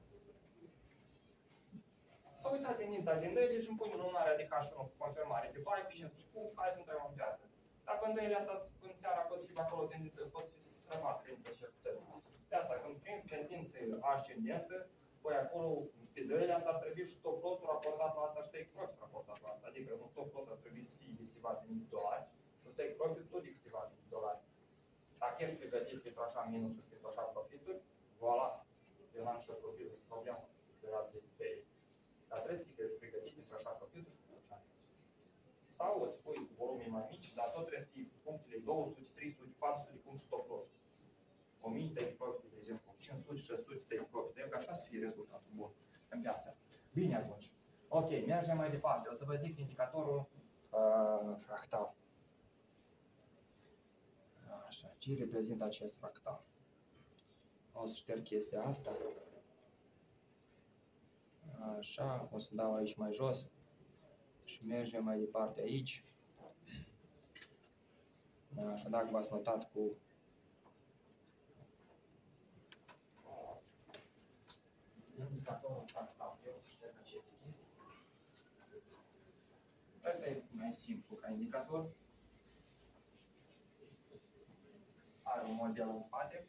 S-a uitat tendința din daily și îmi pune numărarea de H1 cu confirmare pe buy și îmi spun, hai să intrăm în piață. Dacă în daily asta, în seara poți fi acolo tendință, poți fi strămat tendință și putere. De asta, când prinzi tendință ascendentă, păi acolo, pe daily asta ar trebui și stop loss-ul raportat la asta și take profit raportat la asta. Adică un stop loss ar trebui să fie activat în $10 și un take profit tot activat în $10. Dacă ești pregătit pentru așa minusuri și pentru așa profituri, voilà, eu n-am nicio problemă de la daily. Dar trebuie să fii pregătit pentru așa profituri și pentru așa minusuri. Sau îți pui volume mai mici, dar tot trebuie să fii punctele 200, 300, 400 de puncte stop loss. 1000 take profit, de exemplu, 500, 600 take profit, că așa să fie rezultatul bun în piață. Bine atunci. Ok, mergem mai departe. O să vă zic indicatorul fractal. Așa, ce reprezintă acest fractal? O să șterg chestia asta. Așa, o să dau aici mai jos. Și mergem mai departe aici. Așa, dacă v-ați notat cu indicatorul fractal. Eu o să șterg aceste chestii. Asta e mai simplu ca indicator. Are un model în spate.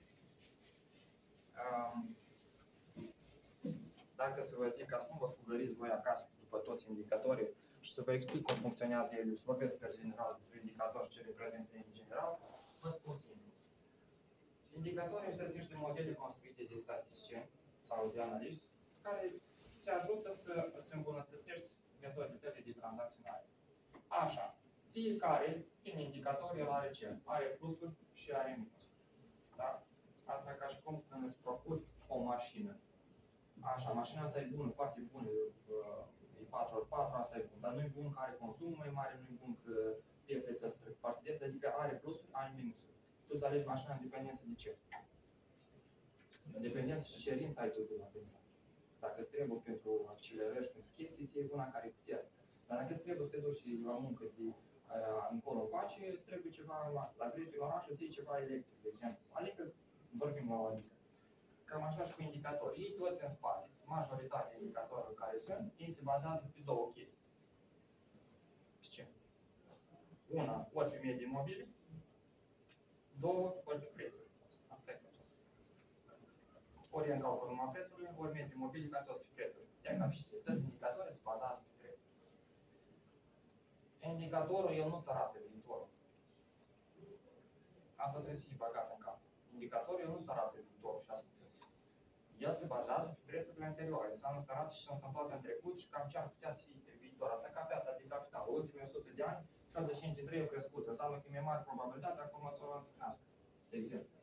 Dacă să vă zic ca să nu vă fugăriți voi acasă după toți indicatorii și să vă explic cum funcționează el, să vorbesc pe general despre indicator și ce reprezintă în general, vă spun simplu. Indicatorii sunt niște modele construite de statisticieni sau de analiști care te ajută să îți îmbunătățești metodele tale de tranzacționare. Așa, fiecare din indicator el are ce? Are plusuri și are minusuri. Da? Asta ca și cum când îți procuri o mașină. Așa, mașina asta e bună, foarte bună, e 4x4, asta e bun, dar nu e bun că are consum mai mare, nu e bun că piesele se strâng foarte des, adică are plusuri, are minusuri. Tu îți alegi mașina în dependență de ce? În dependență și cerința ai tu de la pensa. Dacă îți trebuie pentru accelerări și pentru chestii, ți-e una care e putere. Dar dacă îți trebuie să te duci la muncă de încolo încoace, îți trebuie ceva în asta. Dacă vrei la oraș, îți iei ceva electric, de exemplu. Adică vorbim la o adică. Cam așa și cu indicatorii. Ei toți în spate, majoritatea indicatorilor care sunt, ei se bazează pe două chestii. Ce? Una, ori pe medii mobile, două, ori pe prețuri. Ori e în calcul numai prețurile, ori medii mobile, ca toți pe prețuri. Iar cam și toți indicatorii se bazează pe prețuri. Indicatorul, el nu-ți arată viitorul. Asta trebuie să fie băgat în cap. Indicatorul, el nu-ți arată viitorul și asta. El se bazează pe prețurile anterioare, înseamnă să arată ce s-a întâmplat în trecut și cam ce ar putea fi pe viitor. Asta ca piața de capital. Ultimele 100 de ani, 65 de 3 au crescut. Înseamnă că e mai mare probabilitatea că următorul an să crească. De exemplu.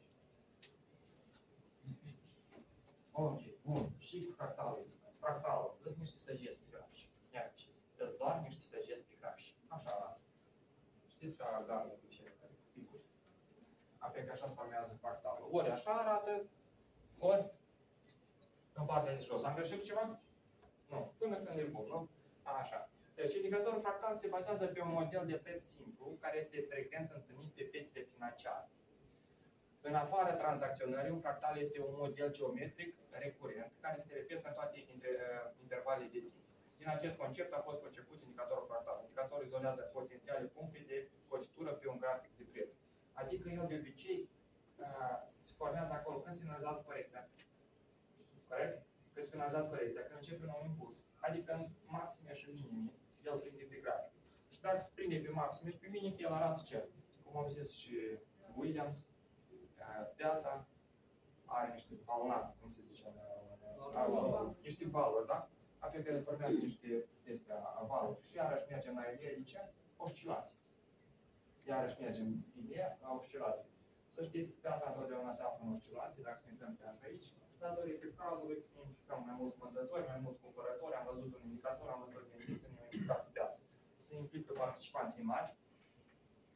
Ok, bun. Și cu fractalul. Fractalul. Sunt niște săgeți pe grafici. Iar ce sunt doar niște săgeți pe grafici. Așa arată. Știți ca garnă cu cele care picuri. Apoi că așa se formează fractalul. Ori așa arată, ori în partea de jos. Am greșit ceva? Nu. Până când e bun, nu? Așa. Deci indicatorul fractal se bazează pe un model de preț simplu, care este frecvent întâlnit pe piețele financiare. În afara tranzacționării, un fractal este un model geometric recurent, care se repetă în toate intervalele de timp. Din acest concept a fost conceput indicatorul fractal. Indicatorul izolează potențiale puncte de cotitură pe un grafic de preț. Adică el de obicei se formează acolo când se finalizează corecția. Corect? Când se finalizează corecția, când începe un nou impuls. Adică în maxime și minime, el prinde pe grafic. Și dacă se prinde pe maxime și pe minime, el arată ce? Cum au zis și Williams, piața are niște valori, cum se zice, niște valori, da? Apoi că formează niște valori. Și iarăși mergem la ce? Oscilații. Iarăși mergem la oscilații. Să știți că piața întotdeauna se află în oscilații, dacă se întâmplă așa aici, datorită cazului, implicăm mai mulți vânzători, mai mulți cumpărători, am văzut un indicator, am văzut tendințe, ne-au implicat pe piață. Se implică participanții mari,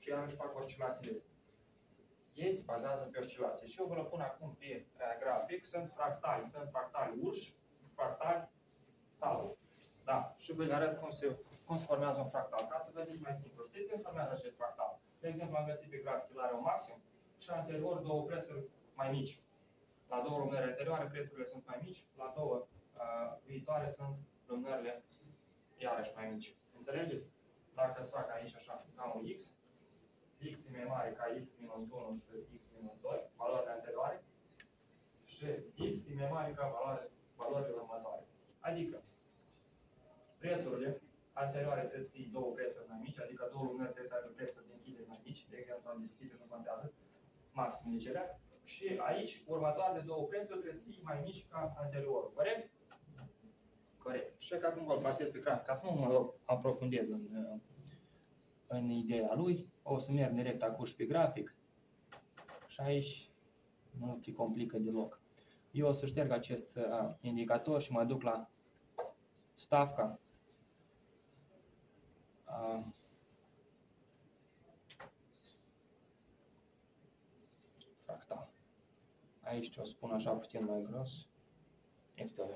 și iarăși fac oscilațiile astea. Ei se bazează pe oscilații. Și eu vă le pun acum pe grafic. Sunt fractali urși, fractali tau. Da, și vă le arăt cum se formează un fractal. Ca să vedeți mai simplu. Știți cum se formează acest fractal? De exemplu, am găsit pe grafic, el are un maxim și anterior două prețuri mai mici. La două lumânări anterioare prețurile sunt mai mici, la două viitoare sunt lumânările iarăși mai mici. Înțelegeți? Dacă îți fac aici așa, ca un X, X e mai mare ca X minus 1 și X minus 2, valorile anterioare, și X e mai mare ca valorile următoare. Adică, prețurile anterioare trebuie să fie două prețuri mai mici, adică două lumânări trebuie să aibă prețuri de închidere mai mici, de exemplu, sau deschidere, nu contează, maxim celea. Și aici, următoarele două prețuri trebuie să fie mai mici ca anteriorul, corect? Corect. Și că acum vă bazez pe grafic, ca să nu mă aprofundez în ideea lui, o să merg direct acum și pe grafic și aici nu te complică deloc. Eu o să șterg acest indicator și mă duc la stavca fractal. Aici o spun așa puțin mai gros. Ectole.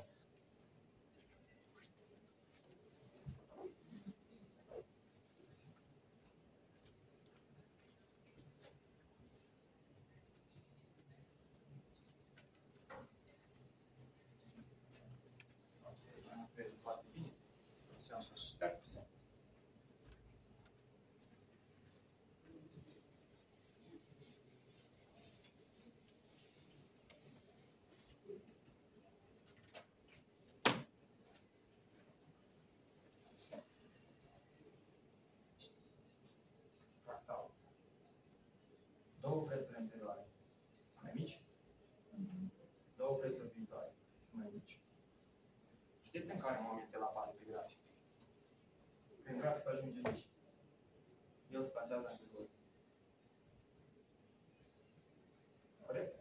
Foarte bine. Înseamnă să șterg puțin. Fractal. Două prețuri anterioare sunt mai mici. Două prețuri viitoare sunt mai mici. Știți în care moment el apare pe grafic? Când graficul ajunge aici, el se plasează anterior. Corect?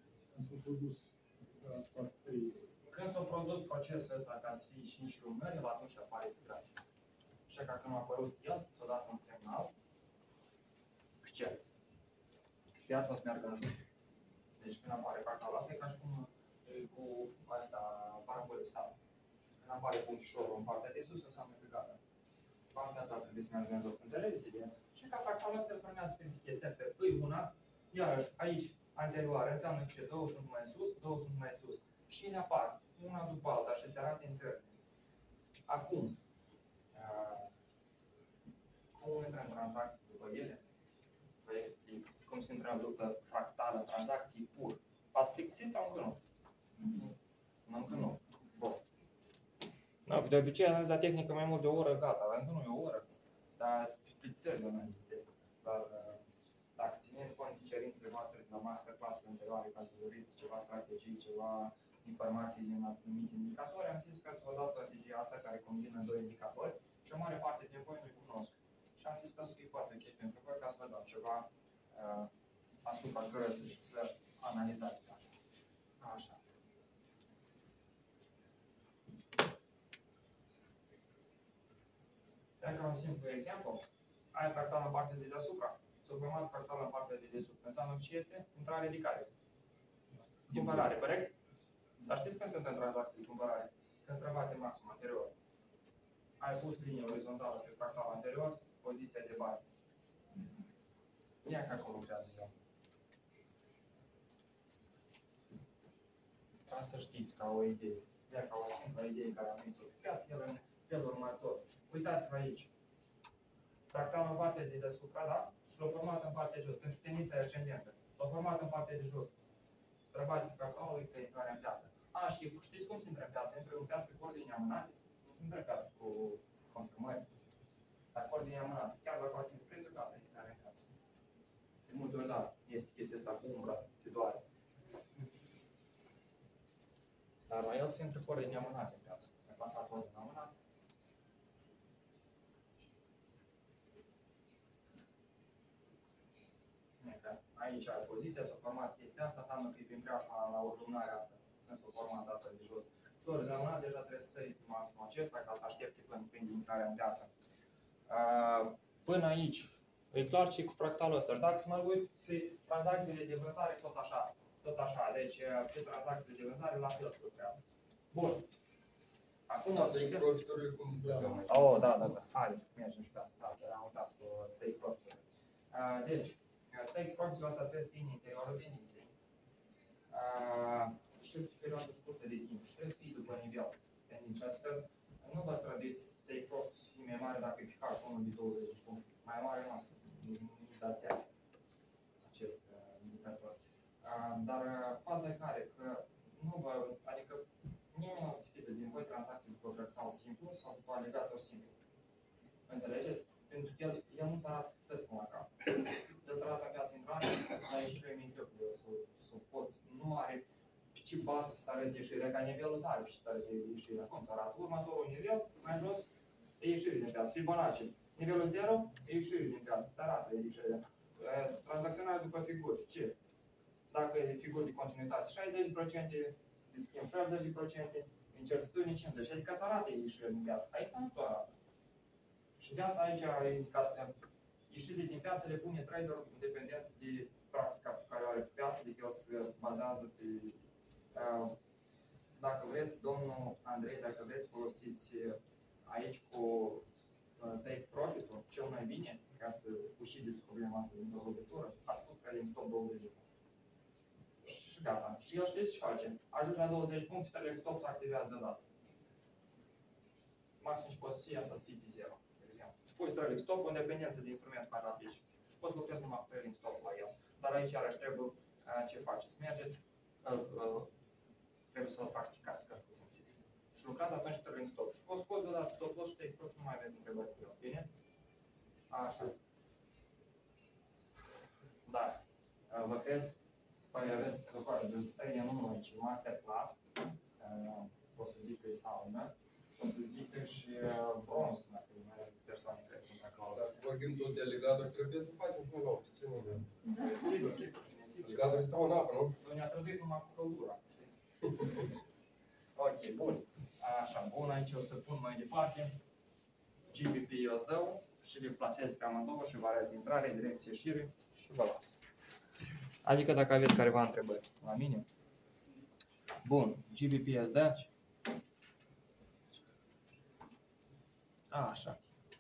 Când s-a produs procesul ăsta ca să fie 5 lumânări, el atunci apare pe grafic. Și că când a apărut el, s-a dat un semnal pe cer. Piața o să meargă în jos. Deci când apare fractalul ăsta, e ca și cum cu asta parabolizat. Când apare punctișorul în partea de sus, înseamnă că gata. Partea asta trebuie să meargă în jos. Înțelegeți ideea? Și ca fractalul ăsta îl formează pe chestia asta. Îi una, iarăși aici, anterioară, înseamnă că două sunt mai sus, două sunt mai sus. Și ele apar una după alta și îți arată intern. Acum, cum intră în tranzacții după ele? Vă explic cum se intră după fractal în tranzacții pur. V-ați plictisit sau încă nu? Încă nu. Bun. No, de obicei, analiza tehnică mai mult de o oră, gata. Încă nu e o oră, dar plictisesc de analiză tehnică. Dar dacă țineți cont de cerințele voastre de la masterclass-ul anterioare, ca să doriți ceva strategii, ceva informații din anumiți indicatori, am zis că să vă dau strategia asta care combină doi indicatori și o mare parte din voi nu-i cunosc. Și am zis că o să fie foarte ok pentru voi ca să vă dau ceva asupra cărora să analizați piața. Așa. Dacă un simplu exemplu, ai fractal în partea de deasupra, s-a format fractal în partea de desubt. Înseamnă ce este? Intrare-ridicare. Cumpărare, corect? Dar știți când sunt în tranzacții de cumpărare? Când străbate maxim anterior. Ai pus linie orizontală pe fractal anterior, poziția de bani. Ia că acolo lucrează el. Ca să știți, ca o idee. Ia ca o simplă idee care am venit-o pe piață, el în felul următor. Uitați-vă aici. Fractal în partea de deasupra, da? Și l-a format în partea de jos. Pentru tendința ascendentă. L-a format în partea de jos. Străbate fractalul, uite intrarea în piață. Și știți cum se intră în piață? Intră în piață cu ordine amânate. Nu se intră în piață cu confirmări. Dar cu ordine amânate. Chiar dacă atingi prețul, gata, intrarea în piață. De multe ori, da, este chestia asta cu umbra, te doare. Dar la el se intră cu ordine amânate în piață. Ai pasat ordine amânate. Aici ai poziția, s-a format chestia asta, înseamnă că e prin preafa la ordonarea asta, când s-a format asta de jos. Și ori de la deja trebuie să trăiți maximul acesta ca să aștepte până prinde intrarea în piață. Până aici, E clar și cu fractalul ăsta. Și dacă să mă uit pe tranzacțiile de vânzare, tot așa. Tot așa. Deci, pe tranzacțiile de vânzare, la fel se lucrează. Bun. Acum o să știu. Profiturile cum se cheamă. Oh, da. Haideți să mergem și pe asta. Da, am uitat să take profit. Deci, take profit-ul ăsta trebuie să fie în interiorul tendinței. Și să fie perioadă scurtă de timp. Și trebuie să fie după nivel tendință. Adică nu vă străduiți take profit să fie mai mare dacă e pe H1 de 20 de puncte. Mai mare nu o să datează acest indicator. Dar faza e care, că nu vă, adică nimeni nu o să schimbe din voi tranzacții după fractal simplu sau după alegator simplu. Înțelegeți? Pentru că el nu-ți arată tot până la cap. El îți arată în piața intrare, dar ești mai mic să poți. Nu are pe ce bază să arăte ieșirea, ca nivelul îți are pe ce să arăte ieșirea. Cum îți arată? Următorul nivel, mai jos, e ieșire din piață. Fibonacci. Nivelul 0, e ieșire din piață. Îți arată ieșirea. Tranzacționarea după figuri. Ce? Dacă e figuri de continuitate 60%, de schimb 70%, incertitudine 50%, adică îți arată ieșirea din piață. Aici nu ți-o arată. Și de asta aici ieșirile din piață le pune traderul în dependență de practica pe care o are pe piață, de că el se bazează pe... Dacă vreți, domnul Andrei, dacă vreți, folosiți aici cu take profit-ul cel mai bine, ca să ușiți problema asta dintr-o lovitură, a spus că e din stop 20 de puncte. Și gata. Și el știți ce face? Ajungi la 20 puncte, trailing stop se activează deodată. Maxim și poți să fie asta să fie pe 0. Îți pui trailing stop în dependență de instrument care aplici. Și poți lucrezi numai cu trailing stop la el. Dar aici iarăși trebuie ce faceți. Mergeți, trebuie să-l practicați ca să-l simțiți. Și lucrați atunci cu trailing stop. Și poți scoți deodată stop loss și take profit și nu mai aveți întrebări cu el. Bine? Așa. Da. Vă cred. Păi aveți de stărie nu noi, ci masterclass. Pot să zic că e saună. Pot să zic că și bronz, dacă mai are persoane care sunt acolo. Dacă vorbim tot de alegator, trebuie să facem și noi la o piscină. Sigur. Alegatorii stau în apă, nu? Noi ne-a trebuit numai cu căldura, știți? Ok, bun. Așa, bun, aici o să pun mai departe GBP USD și le plasez pe amândouă și vă arăt intrare, direcție, ieșire și vă las. Adică dacă aveți careva întrebări la mine. Bun, GBP USD. Așa.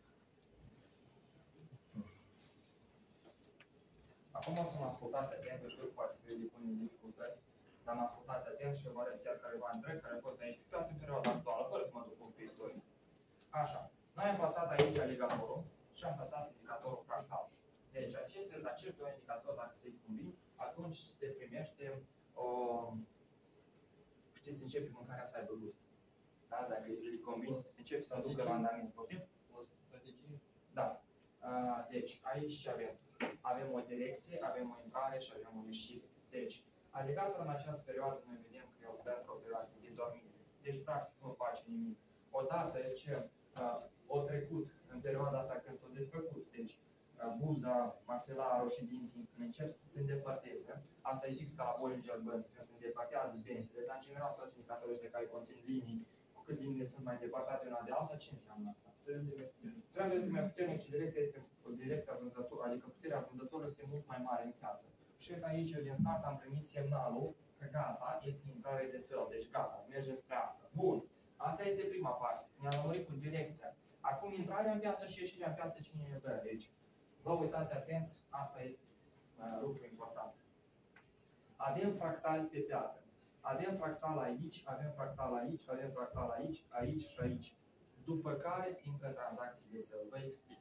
Acum o să mă ascultați atent, că știu că poate să vede pune dificultăți, dar mă ascultați atent și eu vă arăt chiar careva întreg care a fost aici pe piață în perioada actuală, fără să mă duc pe istorie. Așa. Noi am pasat aici aligatorul și am pasat indicatorul fractal. Deci acești doi indicatori, dacă se-i combin, atunci se primește o... Știți, începe mâncarea să aibă gust. Da? Dacă îi combin, începe să ducă la andament. Poftim? Da. Deci, aici ce avem? Avem o direcție, avem o intrare și avem o ieșire. Deci, aligatorul în această perioadă noi vedem că el stă într-o perioadă de dormire. Deci, practic, nu face nimic. Odată ce o trecut în perioada asta când s-a desfăcut, deci buza, maxilarul și dinții încep să se îndepărteze. Asta e fix ca la Bollinger Bands, când se îndepărtează bențile, dar în general toți indicatorii ăștia care conțin linii, cu cât liniile sunt mai depărtate una de alta, ce înseamnă asta? Trendul este mai puternic și direcția este direcția vânzătorului, adică puterea vânzătorului este mult mai mare în piață. Și că aici eu din start am primit semnalul că gata, este intrare de sell, deci gata, mergem spre asta. Bun, asta este prima parte, ne-am lămurit cu direcția. Acum intrarea în piață și ieșirea în piață cine ne dă? Deci, vă uitați atenți, asta este lucru important. Avem fractal pe piață. Avem fractal aici, avem fractal aici, avem fractal aici, aici și aici. După care se intră în tranzacții de sell. Vă explic.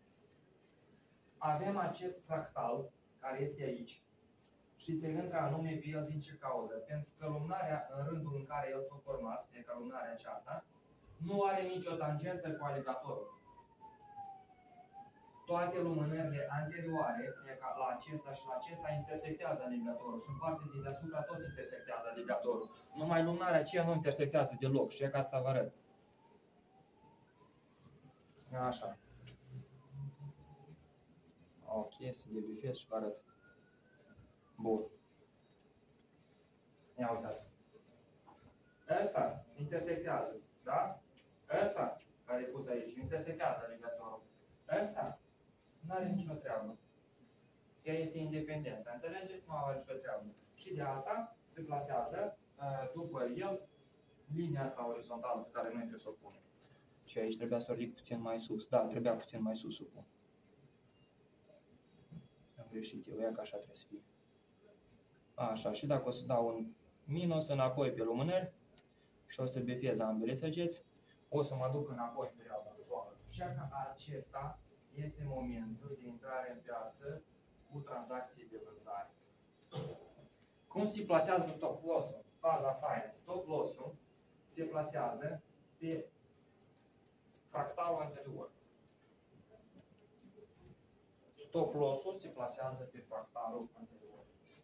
Avem acest fractal care este aici și se intră anume pe el din ce cauză? Pentru că lumânarea în rândul în care el s-a format, e ca lumânarea aceasta, nu are nicio tangență cu aligatorul. Toate lumânările anterioare, la acesta și la acesta, intersectează aligatorul și în partea de deasupra tot intersectează aligatorul. Numai lumânarea aceea nu intersectează deloc și e ca asta vă arăt. Așa. Ok, să debifez și vă arăt. Bun. Ia uitați. Ăsta intersectează, da? Ăsta care e pus aici intersectează aligatorul. Ăsta Nu are nicio treabă. Ea este independentă, înțelegeți? Nu are nicio treabă. Și de asta se plasează după el linia asta orizontală pe care noi trebuie să o punem. Și aici trebuia să o ridic puțin mai sus. Da, trebuia puțin mai sus să o pun. Am greșit eu, ea că așa trebuie să fie. Așa, și dacă o să dau un minus înapoi pe lumânări și o să befiez ambele săgeți, o să mă duc înapoi în perioada actuală. Și că acesta este momentul de intrare în piață cu tranzacții de vânzare. Cum se plasează stop loss-ul? Faza faină. Stop loss-ul se plasează pe fractalul anterior. Stop loss-ul se plasează pe fractalul anterior.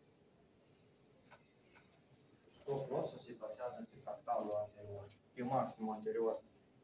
Stop loss-ul se plasează pe fractalul anterior, pe maximul anterior.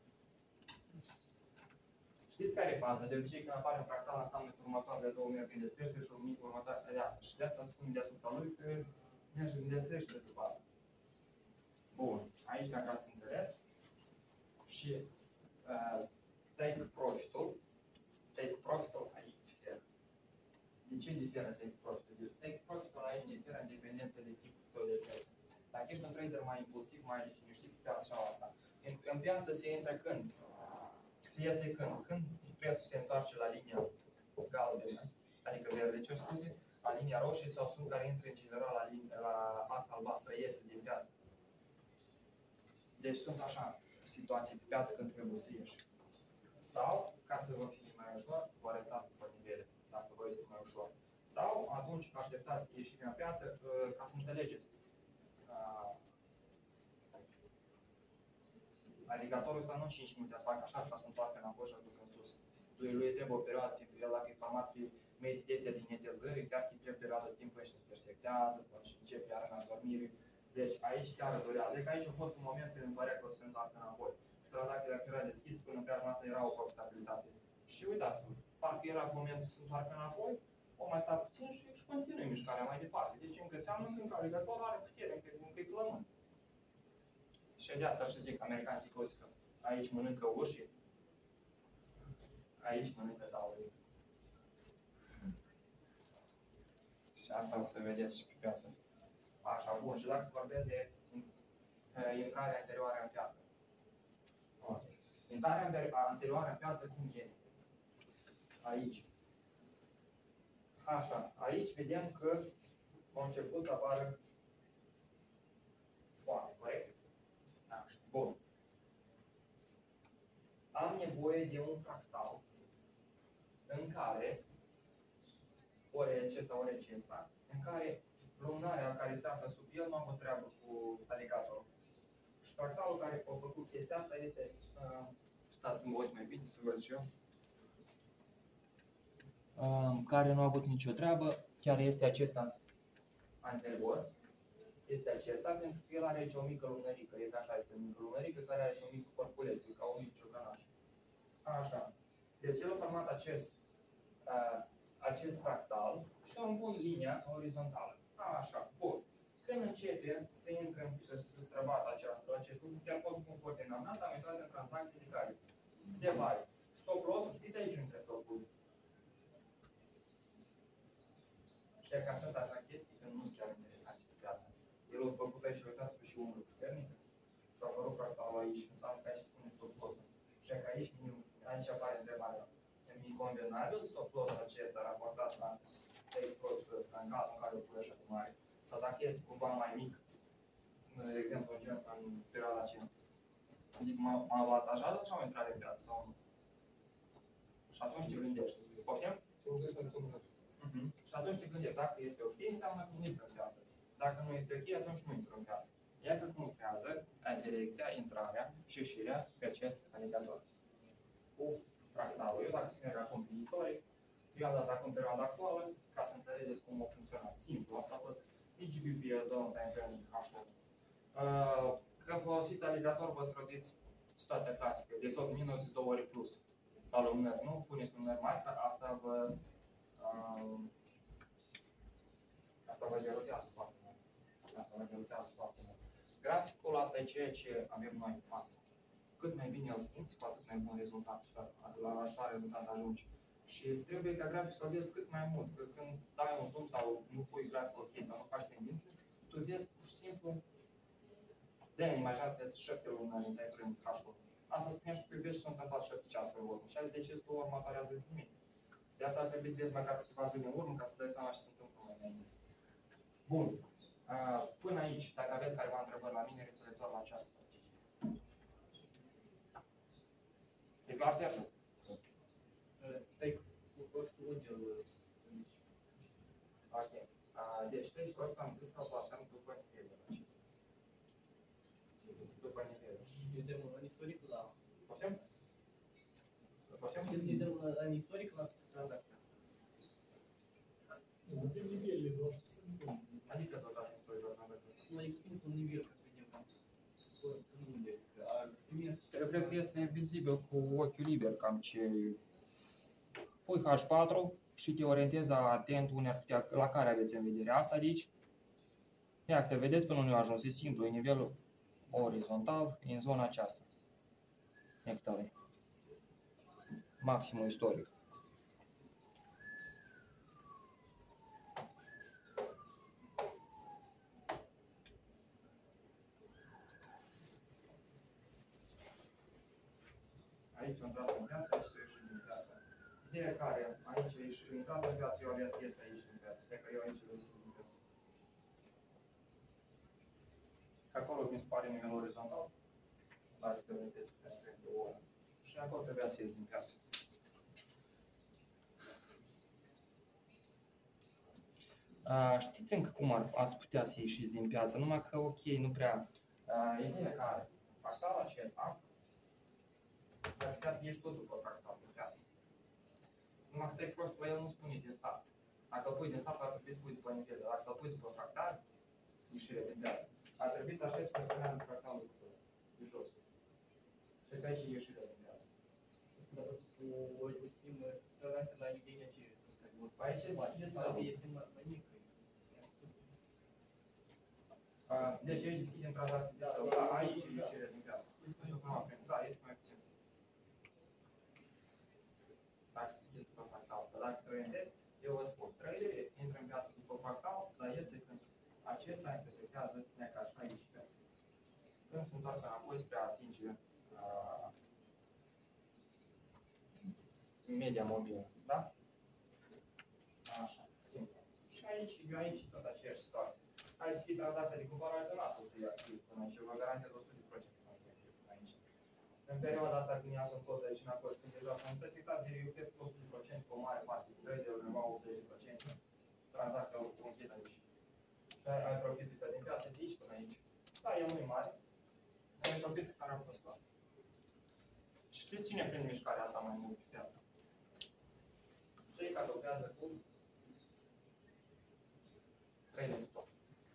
Știți care e faza? De obicei când apare un fractal înseamnă că următoarele două merg în descreștere și următoarele de asta. Și de asta spun deasupra lui că merge în descreștere după asta. Bun. Aici dacă ați înțeles. Și take profit-ul aici diferă. De ce diferă take profit-ul? Take profit-ul aici diferă în dependență de tipul tău de trade. Dacă ești un trader mai impulsiv, mai liniștit pe piața asta, în piață se intră când? Se iese când? Când prețul se întoarce la linia galbenă, adică verde, ce scuze, la linia roșie sau sunt care intră în general la asta albastră, iese din piață. Deci sunt așa situații pe piață când trebuie să ieși. Sau, ca să vă fie mai ușor, vă arătați după nivele, dacă vă este mai ușor. Sau, atunci așteptați ieșirea în piață ca să înțelegeți. Aligatorul ăsta nu 5 minute să facă așa și să întoarcă înapoi și să ducă în sus. Lui trebuie o perioadă de timp. El dacă e format pe meditația din netezări, chiar că trebuie o perioadă de timp până se intersectează, până și începe iar în adormire. Deci aici chiar durează. Că aici a fost un moment când îmi părea că o să se întoarcă înapoi. Și tranzacțiile care erau deschis până în preajma asta era o profitabilitate. Și uitați-vă, parcă era momentul să se întoarcă înapoi, o mai sta puțin și continui mișcarea mai departe. Deci încă înseamnă că aligatorul are putere, încă e flământ. Și de asta și zic, americanii zic că aici mănâncă ușii, aici mănâncă taurii. Și asta o să vedeți și pe piață. Așa, bun. Și dacă se vorbesc de intrarea anterioară în piață. Intrarea anterioară în piață cum este? Aici. Așa, aici vedem că a început să apară foame, corect? Așa, bun. Am nevoie de un fractal în care, ori acesta, ori acesta, în care lumânarea care se află sub el nu am o treabă cu aligatorul. Și fractalul care a făcut chestia asta este, stați să mă uit mai bine, să văd și eu, care nu a avut nicio treabă, chiar este acesta anterior, este acesta, pentru că el are aici o mică lumânărică, e ca așa, este o mică lumânărică care are și o mică corpuleță, ca un mic ciocănaș. Așa. Deci el a format acest fractal și o împun linia orizontală. Așa, bun. Când începe să intre, să străbată acest lucru, chiar pot spun foarte înamnat, am intrat în tranzacții de care? De vari. Stop loss-ul, știți aici unde trebuie să-l pun. Și ca sunt așa chestii, că nu sunt chiar interesante pe piață. El a făcut aici, uitați-vă și umbră puternică. Și a apărut fractalul aici, înseamnă că aici se pune stop loss-ul. Și că aici apare întrebarea. E convenabil stop loss-ul acesta raportat la take profit în cazul în care o pui așa de mare. Sau dacă este cumva mai mic, de exemplu, în perioada aceea. Zic, mă avantajează sau o intrare în piață sau nu? Și atunci te gândești. Poftim? Și atunci te gândești, dacă este ok, înseamnă că nu intră în piață. Dacă nu este ok, atunci nu intră în piață. Iată cum lucrează direcția, intrarea și ieșirea pe acest aligator. Cu fractalul. Eu dacă se merg acum pe istoric, eu am dat acum perioada actuală, ca să înțelegeți cum a funcționat. Simplu, asta a fost IGBP, zone time H1. Când folosiți aligator, vă străduiți situația clasică, de tot minus de 2 ori plus la lumânări. Nu puneți lumânări mari, dar asta vă derutează foarte mult. Asta vă derutează foarte mult. Graficul asta e ceea ce avem noi în față. Cât mai bine îl simți, cu atât mai bun rezultat. La așa rezultat ajungi. Și îți trebuie ca grafic să vezi cât mai mult. Că când dai un zoom sau nu pui grafic ok sau nu faci tendințe, tu vezi pur și simplu de-aia imaginează că îți 7 luni înainte ai frânt H1. Asta spunea și că vezi și s-a întâmplat 7 ceasuri în urmă. Și azi decizi tu următoarea zi nimic. De asta ar trebui să vezi măcar câteva zile în urmă ca să dai seama ce se întâmplă mai înainte. Bun. Până aici, dacă aveți careva întrebări la mine referitor la această strategie. E clar, Sergiu? Ok. Deci, trei proiecte am zis că o plasăm după nivelul acesta. După nivelul. Ne dăm în istoric la... Poftim? Poftim? Ne dăm în istoric la tranzacția. Adică să o dați în istoric la tranzacția. Mai exprim un nivel, ca să vedem unde. Eu cred că este vizibil cu ochiul liber cam ce... Pui H4 și te orientezi atent la care aveți în vedere. Asta de aici. Ia că te vedeți până unde a ajuns, e simplu, e nivelul orizontal, e în zona aceasta. Iată-l. Maximul istoric. Aici am dat în viață, aici tu ieși din viață. Ideea care aici ești intrat în viață, eu abia să ies aici din viață. Stai că eu aici ies din viață. Că acolo mi se pare nivelul orizontal. Dar este vedeți pentru o oră. Și acolo trebuia să ies din viață. Știți încă cum ați putea să ieșiți din piață, numai că ok, nu prea. Ideea care, fractalul acesta, ar putea să ieși tot după fractal din piață. Numai că te-ai prost, el nu spune din start. Dacă îl pui din start, ar trebui să pui după nivel, dar să-l pui după fractal, ieșire din piață. Ar trebui să aștepți că spuneam fractalul de jos. Cred că aici e ieșirea din viață. Dar cu ultim tranzacția la ideea ce Aici e să este mai mică. deci aici deschidem tranzacții de sau. Da, aici e ieșirea din piață. Nu știu cum aprinde. Da, este mai puțin. Dacă se deschide după fractal. Dar dacă se orientezi, eu vă spun, traderii intră în piață după fractal, dar iese când acesta intersectează neca așa aici. Când se întoarce înapoi spre a atinge media mobilă. Da? Așa, simplu. Și aici tot aceeași situație. Ai deschis tranzacția de cumpărare, că n-ați o să-i activ până aici. Eu vă garantez 100% că nu să-i activ până aici. În perioada asta, când ia sunt toți aici înapoi și când deja s-au intersectat, eu cred că 100% pe o mare parte de trade, undeva 80%, tranzacția o închid aici. Și ai profitul ăsta din piață de aici până aici. Da, e nu mare, dar e profitul care a fost luat. Știți cine prinde mișcarea asta mai mult pe piață? Cei care lucrează cu trading stop.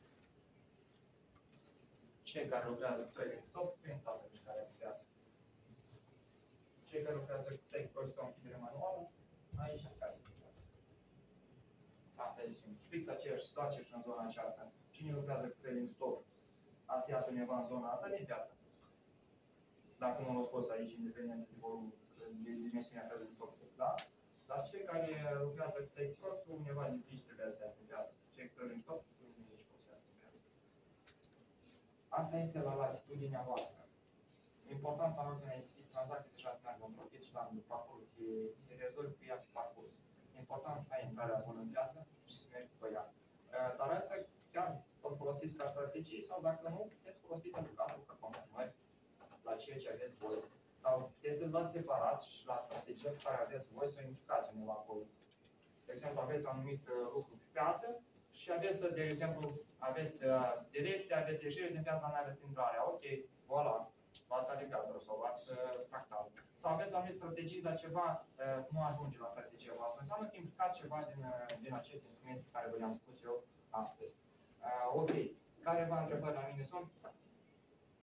Cei care lucrează cu trading stop prind toată mișcarea pe piață. Cei care lucrează cu take profit sau închidere manuală, aici se iasă pe piață. Asta e simplu. Și fix aceeași situație și în zona aceasta. Cine lucrează cu trading stop, a să iasă undeva în zona asta din piață. Dacă nu l-au scos aici, independență de volum, de dimensiunea trading stop, da? Dar cei care lucrează cu take profit, undeva din aici trebuie să iasă în piață. Cei care trading stop, nu nici pot să iasă în piață. Asta este la latitudinea voastră. Important la ordinea ai deschis tranzacții, deja să meargă în profit și la acolo te rezolvi cu ea pe parcurs. Important să ai intrarea bună în piață și să mergi după ea. Dar asta chiar îl folosiți ca strategii sau dacă nu, puteți folosiți aplicatul ca completări la ceea ce aveți voi. Sau puteți să-l luați separat și la strategia pe care aveți voi să o implicați undeva acolo. De exemplu, aveți anumit lucru pe piață și aveți, de exemplu, aveți direcție, aveți ieșire din piață, dar nu aveți intrarea. Ok, voilà, luați aligator sau luați fractal. Sau aveți anumite strategii, dar ceva nu ajunge la strategia voastră. Înseamnă că implicați ceva din aceste instrumente pe care vă le-am spus eu astăzi. Ok, careva întrebări la mine sunt?